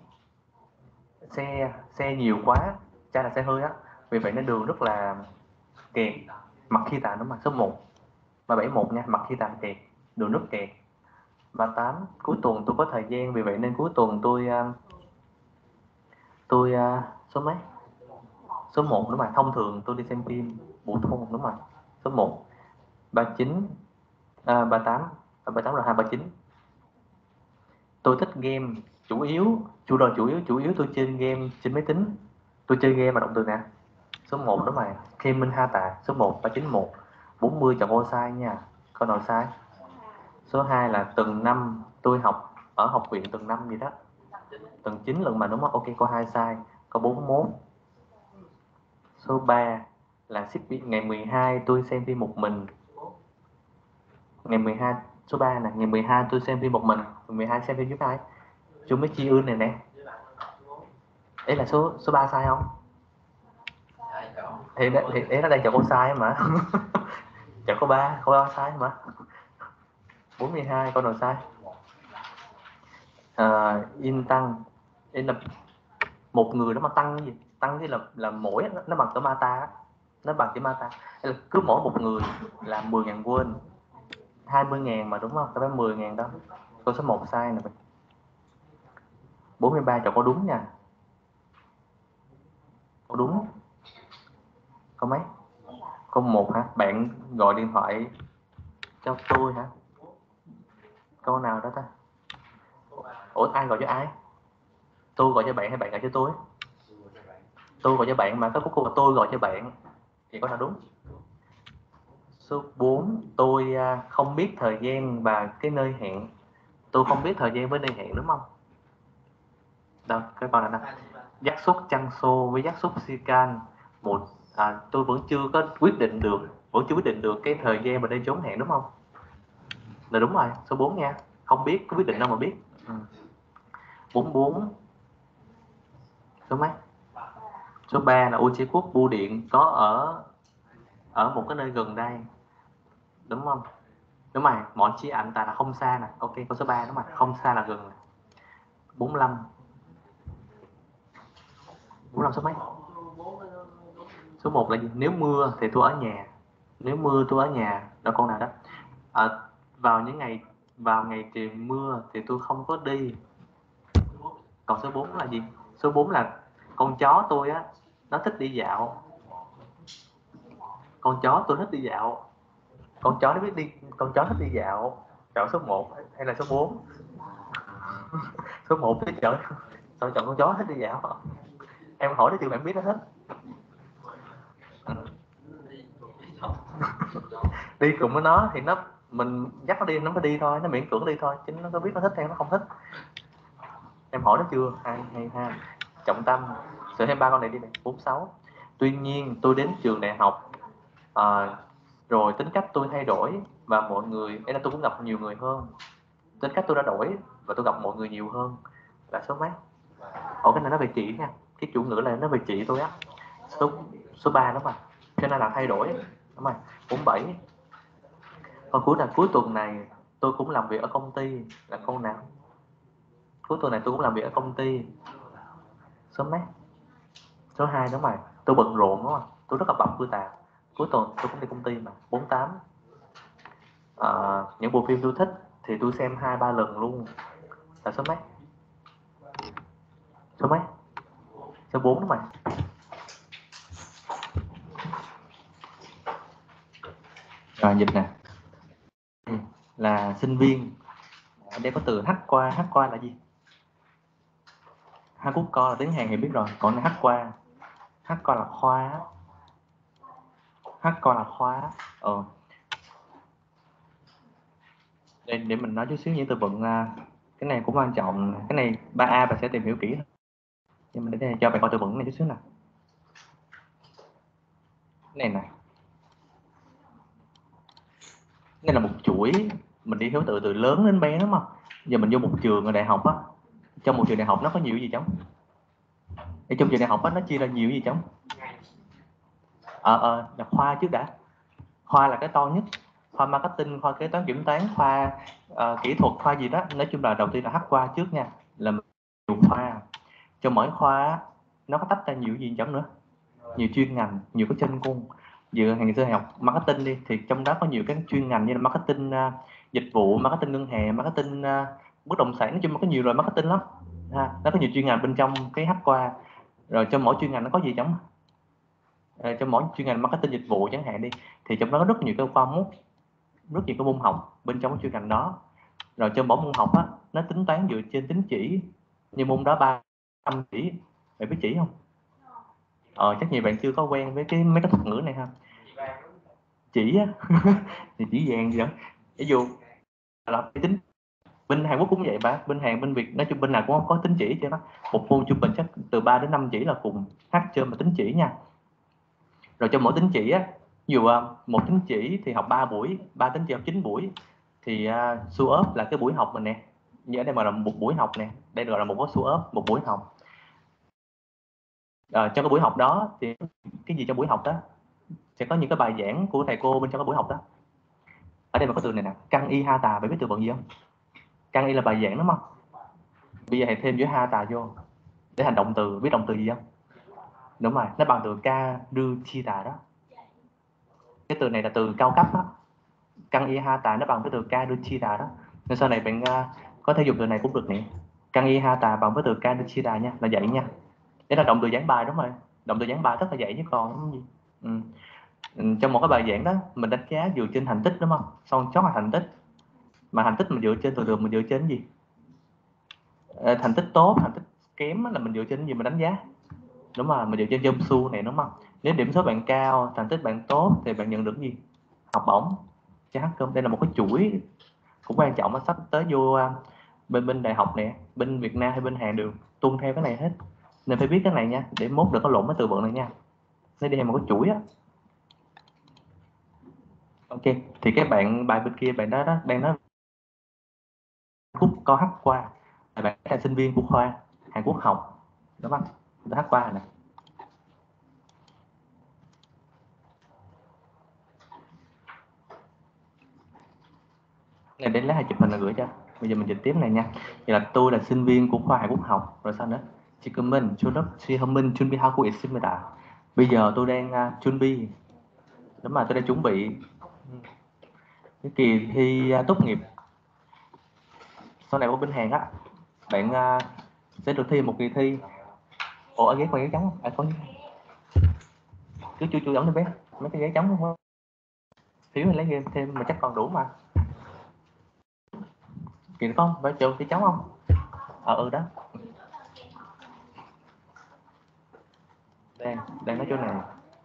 Xe, xe nhiều quá, cha là xe hơi á, vì vậy nên đường rất là kẹt, mặt khi tà đúng mà số một. ba mươi bảy một nha, mặt khi tà kẹt, đường rất kẹt. ba mươi tám, cuối tuần tôi có thời gian, vì vậy nên cuối tuần tôi tôi số Số mấy? Số một đúng rồi. Thông thường tôi đi xem phim Vũ Thôn đúng rồi. Số một. ba mươi chín, à, ba mươi tám, ba mươi tám rồi hai ba chín. Tôi thích game chủ yếu, chủ đề chủ yếu chủ yếu tôi chơi game trên máy tính. Tôi chơi game mà động từ nè. Số một đúng rồi. Kim Minh Ha Tạ. Số một ba chín một. bốn mươi chọn ô sai nha. Câu nào sai? Số hai là từng năm tôi học ở học viện từng năm gì đó. Từng chín lần mà đúng không? Ok, câu hai sai. Câu bốn mươi mốt. Số ba là ship ngày mười hai tôi xem phim một mình. Ngày mười hai, số ba nè, ngày mười hai tôi xem phim một mình. Ngày mười hai xem phim với ai? Chung với Chi Ươn này nè. Đấy là số số ba sai không? Thì đấy, thì đấy nó đang chọn câu sai mà. Chọn câu ba, câu ba sai mà. bốn mươi hai câu nào sai? À, in tăng. Đây là một người đó mà tăng gì? Tăng thì là là mỗi nó, nó bằng cái mata, nó bằng cái mata. Đây là cứ mỗi một người là mười ngàn won, hai mươi ngàn mà đúng không? Cái đó mười ngàn đó. Câu số một sai nè. bốn mươi ba chọn câu đúng nha. Câu đúng. Câu mấy? Câu một hả? Bạn gọi điện thoại cho tôi hả? Câu nào đó ta? Ủa ai gọi cho ai? Tôi gọi cho bạn hay bạn gọi cho tôi? Tôi gọi cho bạn mà có cuối cùng là tôi gọi cho bạn. Thì câu nào đúng? Số bốn. Tôi không biết thời gian và cái nơi hẹn. Tôi không biết thời gian với nơi hẹn đúng không? Đâu, cái câu này nè. Giác xuất Chang So với giác xuất Sican. Một à, tôi vẫn chưa có quyết định được, vẫn chưa quyết định được cái thời gian và nơi chốn hẹn đúng không? Là đúng rồi, số bốn nha. Không biết, có quyết định đâu mà biết. Ừ. bốn mươi bốn. Số mấy? Số ba là U Chế Quốc bưu điện có ở ở một cái nơi gần đây. Đúng không? Đúng rồi, mọi chi ảnh tại là không xa nè. Ok, câu số ba đúng rồi, không xa là gần. bốn mươi lăm. bốn mươi lăm số mấy? Số một là gì? Nếu mưa thì tôi ở nhà. Nếu mưa tôi ở nhà. Đó con nào đó? À, vào những ngày vào ngày trời mưa thì tôi không có đi. Còn số bốn là gì? Số bốn là con chó tôi á, nó thích đi dạo. Con chó tôi thích đi dạo. Con chó nó biết đi, con chó thích đi dạo. Chọn số một hay là số bốn? Số một cái chọn. Sao chọn con chó thích đi dạo? Em hỏi nó chưa bạn biết nó thích. Đi cùng với nó thì nó mình dắt nó đi nó mới đi thôi, nó miễn cưỡng đi thôi chứ nó có biết nó thích hay nó không thích. Em hỏi nó chưa? Hay hay ha. Trọng tâm. Sửa thêm ba con này đi này. bốn mươi sáu. Tuy nhiên tôi đến trường đại học à, rồi tính cách tôi thay đổi và mọi người ấy là tôi cũng gặp nhiều người hơn. Tính cách tôi đã đổi và tôi gặp mọi người nhiều hơn. Là số mấy? Ủa cái này nó về chị nha. Cái chủ ngữ là nó về chị tôi á. Số số ba đúng rồi. Cho nên là thay đổi. Đúng rồi. bốn mươi bảy. Còn cuối là cuối tuần này tôi cũng làm việc ở công ty. Là câu nào? Cuối tuần này tôi cũng làm việc ở công ty. Số mấy? Số hai đúng rồi. Tôi bận rộn đúng không? Tôi rất là bận bữa tạp. Cuối tuần tôi cũng đi công ty mà. bốn mươi tám. À, những bộ phim tôi thích thì tôi xem hai ba lần luôn. Là số mấy? Số mấy? Số bốn đúng rồi. Rồi dịch nè. Là sinh viên. Ở đây có từ hắc qua. Hắc qua là gì? Hắc quốc co là tiếng Hàn thì biết rồi. Còn hắc qua. Hắc qua là khóa. Hắc qua là khóa. Ờ. Để, để mình nói chút xíu những từ vựng. Cái này cũng quan trọng. Cái này ba A bạn sẽ tìm hiểu kỹ. Nhưng mà để cho bạn coi từ vựng này chút xíu nè. Cái này nè. Đây là một chuỗi, mình đi theo từ từ lớn đến bé đúng không? Giờ mình vô một trường ở đại học á, trong một trường đại học nó có nhiều gì chấm? Ở trong trường đại học á nó chia ra nhiều gì chấm? Ờ ờ là khoa trước đã. Khoa là cái to nhất. Khoa marketing, khoa kế toán kiểm toán, khoa uh, kỹ thuật, khoa gì đó. Nói chung là đầu tiên là hắc khoa trước nha. Là nhiều khoa. Trong mỗi khoa nó có tách ra nhiều gì chấm nữa? Nhiều chuyên ngành, nhiều cái chân cung. Giờ hàng xưa học marketing đi thì trong đó có nhiều cái chuyên ngành như là marketing uh, dịch vụ, marketing ngân hàng, marketing uh, bất động sản, nói chung là có nhiều loại marketing lắm ha. Nó có nhiều chuyên ngành bên trong cái hắc qua. Rồi trong mỗi chuyên ngành nó có gì giống à, trong mỗi chuyên ngành marketing dịch vụ chẳng hạn đi, thì trong đó có rất nhiều cái khoa mục, rất nhiều cái môn học bên trong cái chuyên ngành đó. Rồi trong mỗi môn học á, nó tính toán dựa trên tín chỉ. Như môn đó ba trăm chỉ, bạn biết chỉ không? Ờ, chắc nhiều bạn chưa có quen với cái mấy cái thuật ngữ này ha. Chỉ á thì chỉ vàng gì đó, ví dụ là cái tính. Bên Hàn Quốc cũng vậy ba, bên Hàn bên Việt nói chung bên nào cũng có tính chỉ cho nó. Một môn trung bình chắc từ ba đến năm chỉ là cùng hát trên mà tính chỉ nha. Rồi cho mỗi tín chỉ á, ví dụ một tín chỉ thì học ba buổi, ba tín chỉ học chín buổi, thì uh, su ốp là cái buổi học mình nè, như ở đây mà là một buổi học nè, đây gọi là một cái su ốp, một buổi học. À, trong cái buổi học đó thì cái gì trong buổi học đó sẽ có những cái bài giảng của thầy cô bên trong cái buổi học đó. Ở đây mà có từ này nè, căng y ha tà, bạn biết từ vựng gì không? Căng y là bài giảng đúng không? Bây giờ thầy thêm chữ ha tà vô để thành động từ, biết động từ gì không? Đúng rồi, nó bằng từ ca rư chi tà đó. Cái từ này là từ cao cấp đó. Căng y ha tà nó bằng với từ ca rư chi tà đó. Nên sau này bạn uh, có thể dùng từ này cũng được nè. Căng y ha tà bằng với từ ca rư chi tà nha, là dạy nha. Đấy là động từ giảng bài đúng rồi. Động từ giảng bài tức là dạy chứ còn đúng gì. Ừ. Ừ, trong một cái bài giảng đó mình đánh giá dựa trên thành tích đúng không? Xong chót là thành tích. Mà thành tích mình dựa trên, thường thường mình dựa trên cái gì? À, thành tích tốt, thành tích kém là mình dựa trên cái gì mình đánh giá? Đúng rồi, mình dựa trên Jom Su này đúng không? Nếu điểm số bạn cao, thành tích bạn tốt thì bạn nhận được cái gì? Học bổng. Cho hát cơm, đây là một cái chuỗi cũng quan trọng, nó sắp tới vô bên bên đại học nè, bên Việt Nam hay bên Hàn đều tuân theo cái này hết. Nên phải biết cái này nha, để mốt đừng có lộn cái từ vựng này nha. Nó đi theo một cái chuỗi á. Ok, thì cái bạn bài bên kia bạn đó, đó đang nói Cúc có hát qua, là bạn là sinh viên của khoa Hàn Quốc học, đúng không? Đã hát qua nè. Này đến lấy hai chụp hình là gửi cho. Bây giờ mình dịch tiếp này nha. Vậy là tôi là sinh viên của khoa Hàn Quốc học, rồi sao nữa? Chị Cơm Minh, Chu Đốc, Suy Hâm Minh, Chun Bi Hao Của Eximita. Bây giờ tôi đang uh, Chun Bi. Đúng mà tôi đang chuẩn bị cái kỳ thi uh, tốt nghiệp. Sau này ở bên Hàn á, bạn uh, sẽ được thi một kỳ thi. Ủa ở ghế có ghế trống không? À, có. Cứ chú chú giống đi bé, mấy cái ghế trống không? Thiếu mình lấy game thêm mà chắc còn đủ mà. Kìa không? Phải chờ cái trống không? Ờ ừ đó. Đang đang nói chỗ này.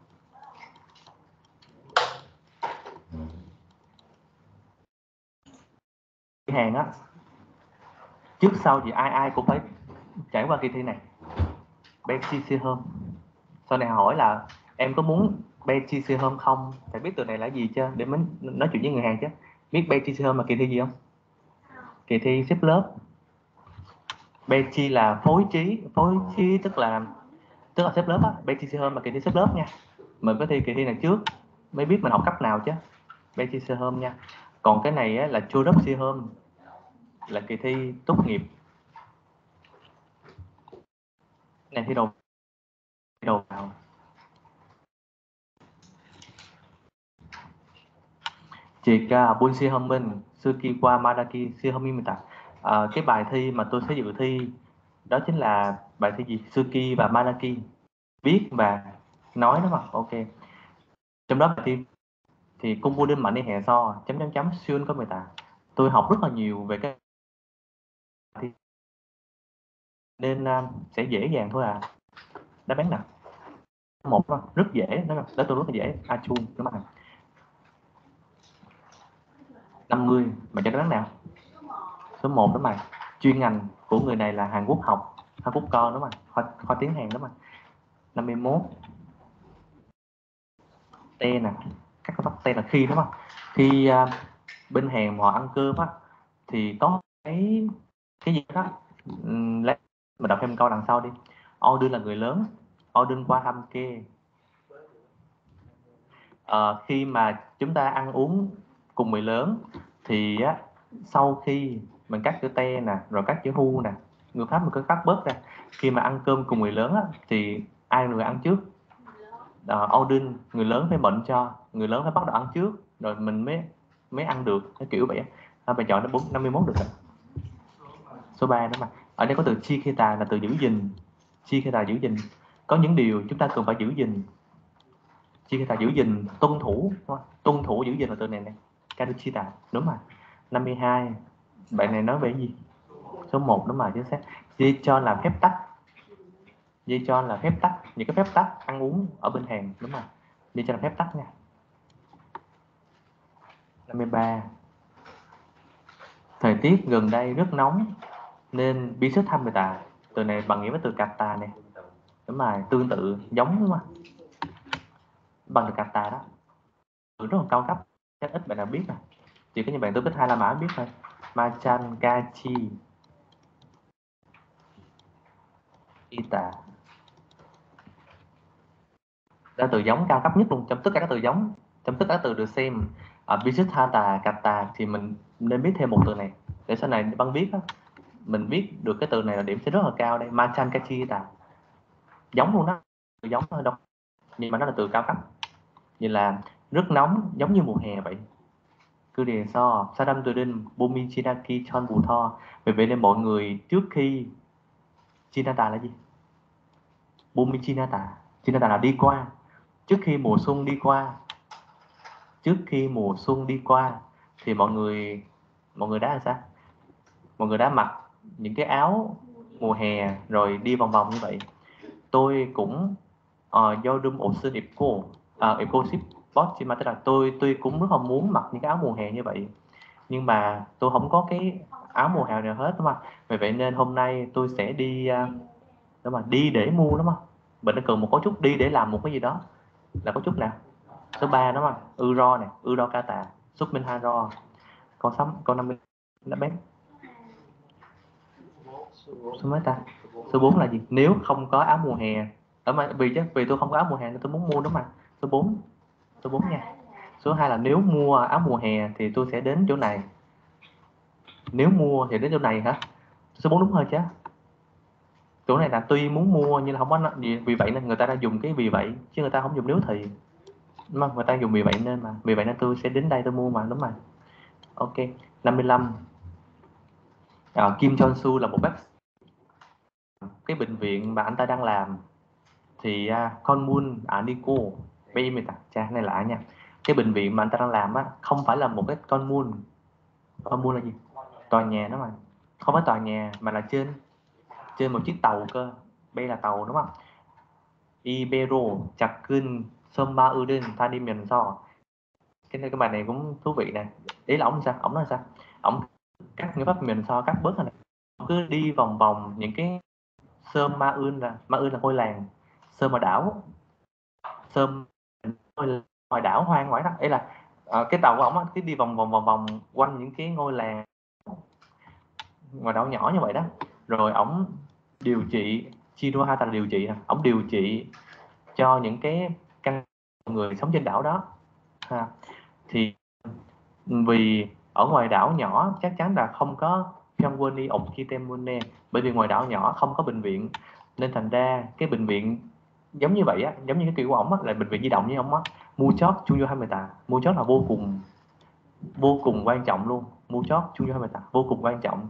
Hàn á, trước sau gì ai ai cũng phải trải qua kỳ thi này. Bê hôm. Sau này hỏi là em có muốn bê hôm không? Phải biết từ này là gì chưa? Để mình nói chuyện với người Hàn chứ. Biết bê hôm là kỳ thi gì không? Kỳ thi xếp lớp. bê là phối trí, phối trí tức là tức là xếp lớp á. bê hôm là kỳ thi xếp lớp nha. Mình có thi kỳ thi này trước mới biết mình học cấp nào chứ. bê hôm nha. Còn cái này á, là hôm là kỳ thi tốt nghiệp. Này thi đầu thi đầu vào. Chị ca Bun Si Hâm Minh Suki qua Madaki Si Hâm Minh ta. À, cái bài thi mà tôi sẽ dự thi đó chính là bài thi gì? Suki và Madaki, viết và nói đúng không? Ok. Trong đó bài thi thì công bố đến mạnh đi hè so chấm chấm chấm xuyên có mười tạ. Tôi học rất là nhiều về cái thi nên uh, sẽ dễ dàng thôi à. Đáp án nào? Một đó, rất dễ đó, đó tôi rất là dễ. A Chun đúng không? năm mươi mà cho đáp án nào? Số một đúng rồi. Chuyên ngành của người này là Hàn Quốc học, Hàn Quốc con đúng không? Khoa, khoa tiếng Hàn đúng không? năm mươi mốt. T nè, các con tóc T là khi đúng không? Khi uh, bên Hàn họ ăn cơm á thì có cái cái gì đó um, lấy mà đọc thêm câu đằng sau đi. Order là người lớn, order qua thăm kê. Uh, khi mà chúng ta ăn uống cùng người lớn thì á, sau khi mình cắt chữ T nè, rồi cắt chữ hu nè, người Pháp mình cứ cắt bớt ra. Khi mà ăn cơm cùng người lớn á, thì ai là người ăn trước? Uh, order người lớn phải mệnh cho, người lớn phải bắt đầu ăn trước rồi mình mới mới ăn được, cái kiểu vậy. À, bài chọn nó bốn năm mươi mốt được rồi. Số ba đó mà. Ở đây có từ chi khi tà là từ giữ gìn. Chi khi tà giữ gìn. Có những điều chúng ta cần phải giữ gìn. Chikita giữ gìn, tuân thủ, đúng không? Tuân thủ giữ gìn là từ này này. Karuchita, đúng rồi. năm mươi hai, bạn này nói về gì? Số một, đúng rồi, chính xác. Jichon là phép tắc. Jichon là phép tắc, những cái phép tắc ăn uống ở bên Hàn, đúng rồi. Jichon là phép tắc nha. năm mươi ba, thời tiết gần đây rất nóng nên bi sức tham người ta. Từ này bằng nghĩa với từ kata này. Đúng rồi, tương tự, giống, đúng không? Bằng từ kata đó. Từ rất là cao cấp, chắc ít bạn nào biết rồi. Chỉ có những bạn tôi biết hai La Mã biết thôi. Machan, Gachi, Ita. Đó từ giống cao cấp nhất luôn trong tất cả các từ giống, trong tất cả các từ được xem ở uh, Bisithata, Kata thì mình nên biết thêm một từ này để sau này băng viết đó, mình viết được cái từ này là điểm sẽ rất là cao đây. Machan, Gachi, Ita, giống luôn đó, từ giống thôi đâu, nhưng mà nó là từ cao cấp. Như là rất nóng giống như mùa hè vậy. Cứ điền so Sadam Tudin Bumi Chinaki Chon Bù Tho. Vì vậy nên mọi người trước khi Chinata là gì? Bumi Chinata. Chinata là đi qua. Trước khi mùa xuân đi qua, trước khi mùa xuân đi qua thì mọi người mọi người đã là sao? Mọi người đã mặc những cái áo mùa hè rồi đi vòng vòng như vậy. Tôi cũng uh, do đum ổ sinh Ipco uh, Ipco ship bot trên mặt, tức là tôi tôi cũng rất là muốn mặc những cái áo mùa hè như vậy, nhưng mà tôi không có cái áo mùa hè nào hết, đúng không? Vì vậy nên hôm nay tôi sẽ đi uh, đúng mà đi để mua, đúng không? Mình đã cần một cấu trúc đi để làm một cái gì đó, là cấu trúc nào? Số ba, đúng không? Uro này, Uro kata, Sukmin haro. Con sắm, con năm mươi là bé. Số mấy ta? Số bốn là gì? Nếu không có áo mùa hè. Ở mà vì chứ vì tôi không có áo mùa hè nên tôi muốn mua, đúng không? Số bốn. Số bốn nha. Số hai là nếu mua áo mùa hè thì tôi sẽ đến chỗ này. Nếu mua thì đến chỗ này hả? Số bốn đúng hơn chứ. Chỗ này là tuy muốn mua nhưng là không có gì, vì vậy nên người ta đã dùng cái vì vậy chứ người ta không dùng nếu thì, đúng không? Người ta dùng vì vậy nên mà, vì vậy nên tôi sẽ đến đây tôi mua mà, đúng rồi. Ok. năm mươi lăm, à, Kim Jong Su là một bác, cái bệnh viện mà anh ta đang làm thì uh, con Moon ở Nico bây giờ ta cha này lạ nha. Cái bệnh viện mà anh ta đang làm á không phải là một cái con Moon. Con Moon là gì? Tòa nhà đó mà, không phải tòa nhà mà là trên trên một chiếc tàu cơ. Đây là tàu, đúng không? Ibero Chakun Somba Uden Thani Miền So. Cái này cái bài này cũng thú vị nè. Ý là ông sao? Ông nói sao? Ông cắt những pháp miền So cắt bớt này. Ông cứ đi vòng vòng những cái Sơm Ma Ưn, là Ma Ưn là ngôi làng, Sơm mà đảo, Sơm ngoài đảo hoang ngoài đó. Ấy là à, cái tàu của ông á cứ đi vòng vòng vòng vòng quanh những cái ngôi làng ngoài đảo nhỏ như vậy đó. Rồi ổng điều trị Chido Hata, điều trị ổng điều trị cho những cái căn người sống trên đảo đó ha. Thì vì ở ngoài đảo nhỏ chắc chắn là không có Pyongyang Okkitemune, bởi vì ngoài đảo nhỏ không có bệnh viện nên thành ra cái bệnh viện giống như vậy á, giống như cái kiểu của ổng á, là bệnh viện di động như ổng á. Mua chót chung vô hai mươi tạ, mua chót là vô cùng vô cùng quan trọng luôn. Mua chót chung vô hai mươi tạ vô cùng quan trọng.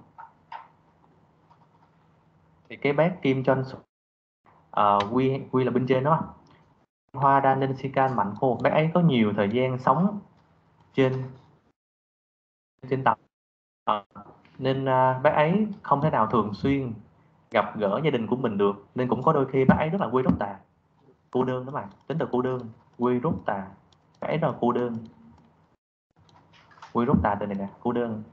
Thì cái bác Kim Jong uh, quy quy là bên trên đó, Hoa Đa Ninh Sikan Mạnh Khô, bác ấy có nhiều thời gian sống trên trên tàu, à, nên uh, bác ấy không thể nào thường xuyên gặp gỡ gia đình của mình được, nên cũng có đôi khi bác ấy rất là quê rốt tà, cô đơn đó mà, tính từ cô đơn, quê rốt tà, bác ấy rất là cô đơn, quê rốt tà từ này nè, cô đơn,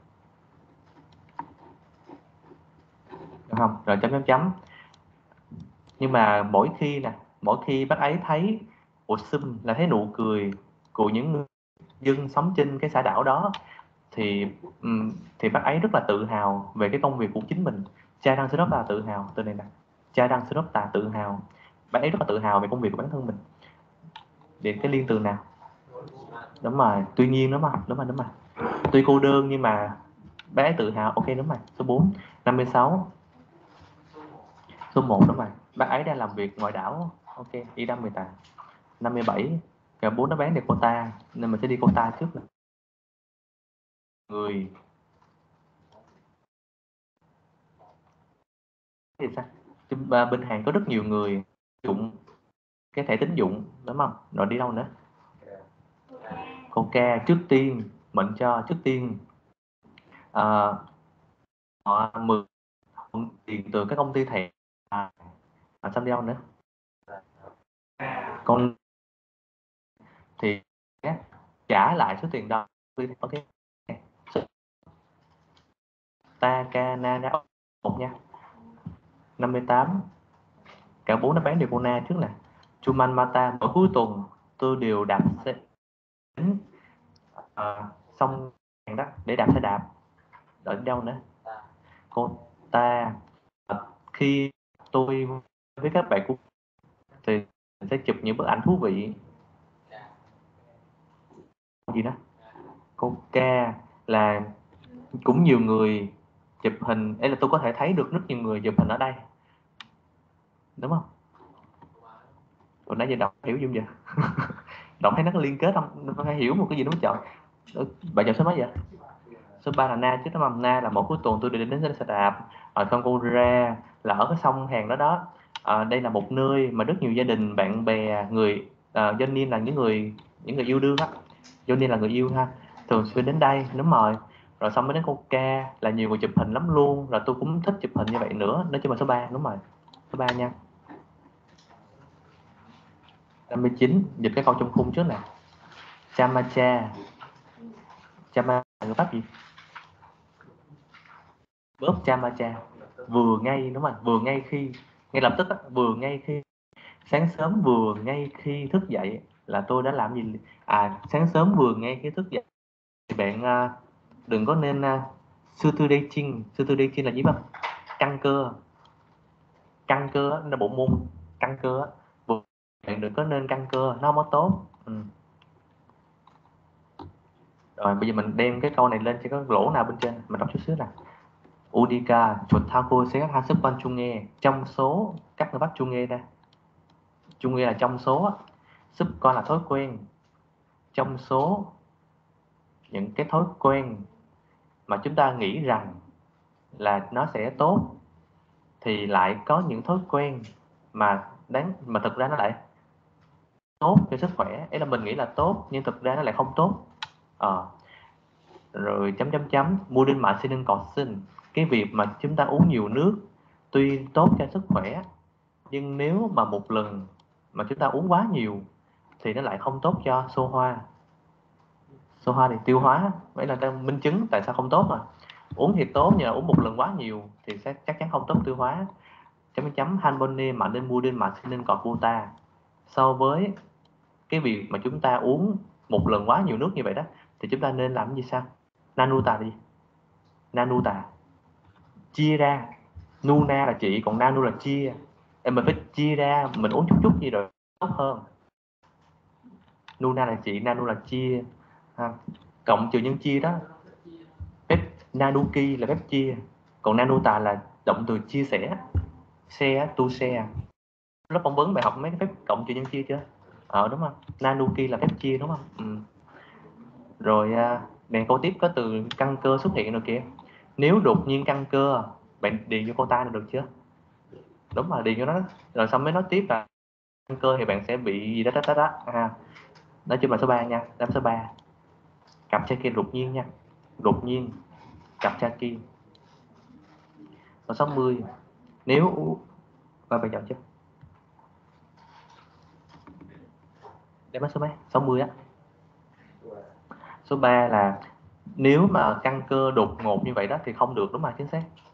được không? Rồi chấm chấm chấm. Nhưng mà mỗi khi nè, mỗi khi bác ấy thấy ổ sum là thấy nụ cười của những người dân sống trên cái xã đảo đó, thì thì bác ấy rất là tự hào về cái công việc của chính mình. Cha đang rất là tự hào từ này nè, cha đang rất là tự hào, bác ấy rất là tự hào về công việc của bản thân mình. Để cái liên từ nào? Đúng rồi, tuy nhiên, đúng không? Đúng rồi, đúng rồi. Tuy cô đơn nhưng mà bác ấy tự hào. Ok, đúng rồi. Số bốn. năm mươi sáu. Số một, đúng rồi. Bác ấy đang làm việc ngoài đảo. Ok, đi năm mươi tám. năm mươi bảy. Cả bốn nó bán được quota nên mình sẽ đi quota trước là người thì sao? Bên Hàn có rất nhiều người dụng cái thẻ tín dụng, đúng không? Rồi đi đâu nữa? Coca trước tiên mệnh cho trước tiên uh, họ mượn tiền từ cái công ty thẻ, à, xong đi đâu nữa? Còn thì trả lại số tiền đó. Ok, Takana một nha, năm mươi tám. Cả bốn đáp án đều cô Na trước nè. Chuman Mata, mỗi cuối tuần tôi đều đạp xe đến à, xong hàng đó để đạp xe đạp. Ở đâu nữa? Cô ta khi tôi với các bạn của thì mình sẽ chụp những bức ảnh thú vị. Gì đó? Cô Ca là cũng nhiều người chụp hình, ấy là tôi có thể thấy được rất nhiều người chụp hình ở đây, đúng không? Hồi nãy giờ đọc hiểu gì không vậy? Đọc thấy nó có liên kết không? Nó phải hiểu một cái gì đó mới chọn. Bạn chọn số mấy vậy? Số ba là Na chứ, nó mầm Na là mỗi cuối tuần tôi đi đến xe đạp. Ở con cô ra là ở cái sông hàng đó đó. À, đây là một nơi mà rất nhiều gia đình, bạn bè, người à, do nên là những người những người yêu đương á, do nên là người yêu ha, thường xuyên đến đây, đúng rồi. Rồi xong mới đến cô Ca là nhiều người chụp hình lắm luôn, rồi tôi cũng thích chụp hình như vậy nữa. Nói chung là số ba, đúng rồi, số ba nha. năm mươi chín, dịch cái câu trong khung trước nè. Chamacha. Chama là ngữ pháp gì? Bóp chamacha. Vừa ngay, đúng rồi, vừa ngay khi, ngay lập tức á, vừa ngay khi. Sáng sớm vừa ngay khi thức dậy là tôi đã làm gì? À, sáng sớm vừa ngay khi thức dậy thì bạn uh, đừng có nên uh, sư tư đây chinh. Sư tư đây chinh là gì không? Căng cơ. Căng cơ là bộ môn căng cơ. Bạn đừng có nên căng cơ, nó không có tốt. Ừ. Rồi bây giờ mình đem cái câu này lên cho có lỗ nào bên trên, mình đọc chút xíu nè. Udika Chothaku sẽ các sức quan chung nghe trong số các người bắt chung nghe đây. Chung nghe là trong số, sub con là thói quen. Trong số những cái thói quen mà chúng ta nghĩ rằng là nó sẽ tốt thì lại có những thói quen mà đáng mà thực ra nó lại tốt cho sức khỏe. Ấy là mình nghĩ là tốt nhưng thực ra nó lại không tốt. Ờ. Rồi chấm chấm chấm mua đinh mạ sinh cọt sinh, cái việc mà chúng ta uống nhiều nước tuy tốt cho sức khỏe nhưng nếu mà một lần mà chúng ta uống quá nhiều thì nó lại không tốt cho xô hoa. Xô hoa thì tiêu hóa, vậy là ta minh chứng tại sao không tốt mà. Uống thì tốt nhưng mà uống một lần quá nhiều thì sẽ chắc chắn không tốt tiêu hóa. Chấm chấm hanbone mà nên mua đinh mà sinh nên cọt bota. So với cái việc mà chúng ta uống một lần quá nhiều nước như vậy đó thì chúng ta nên làm cái gì sao? Nanuta là gì? Nanuta chia ra. Nuna là chị, còn nanu là chia. Em mình phải chia ra, mình uống chút chút gì rồi tốt hơn. Nuna là chị, nanu là chia ha. Cộng trừ nhân chia đó. Phép nanuki là phép chia, còn nanuta là động từ chia sẻ. Share, to share. Lớp phỏng vấn bạn học mấy phép cộng trừ nhân chia chưa? Ờ đúng không? Nanuki là phép chia đúng không? Ừ. Rồi nè, câu tiếp có từ căng cơ xuất hiện rồi kìa. Nếu đột nhiên căng cơ, bạn điền vô câu ta được chưa? Đúng rồi, điền vô đó. Rồi xong mới nói tiếp là căng cơ thì bạn sẽ bị gì đó đó đó đó. À, nói chung là số ba nha, đáp số ba. Cặp cha kia đột nhiên nha. Đột nhiên cặp cha kia. Số sáu mươi. Nếu và bạn chọn chưa? Đáp số mấy? sáu mươi á. Số ba là nếu mà căng cơ đột ngột như vậy đó thì không được, đúng rồi, chính xác.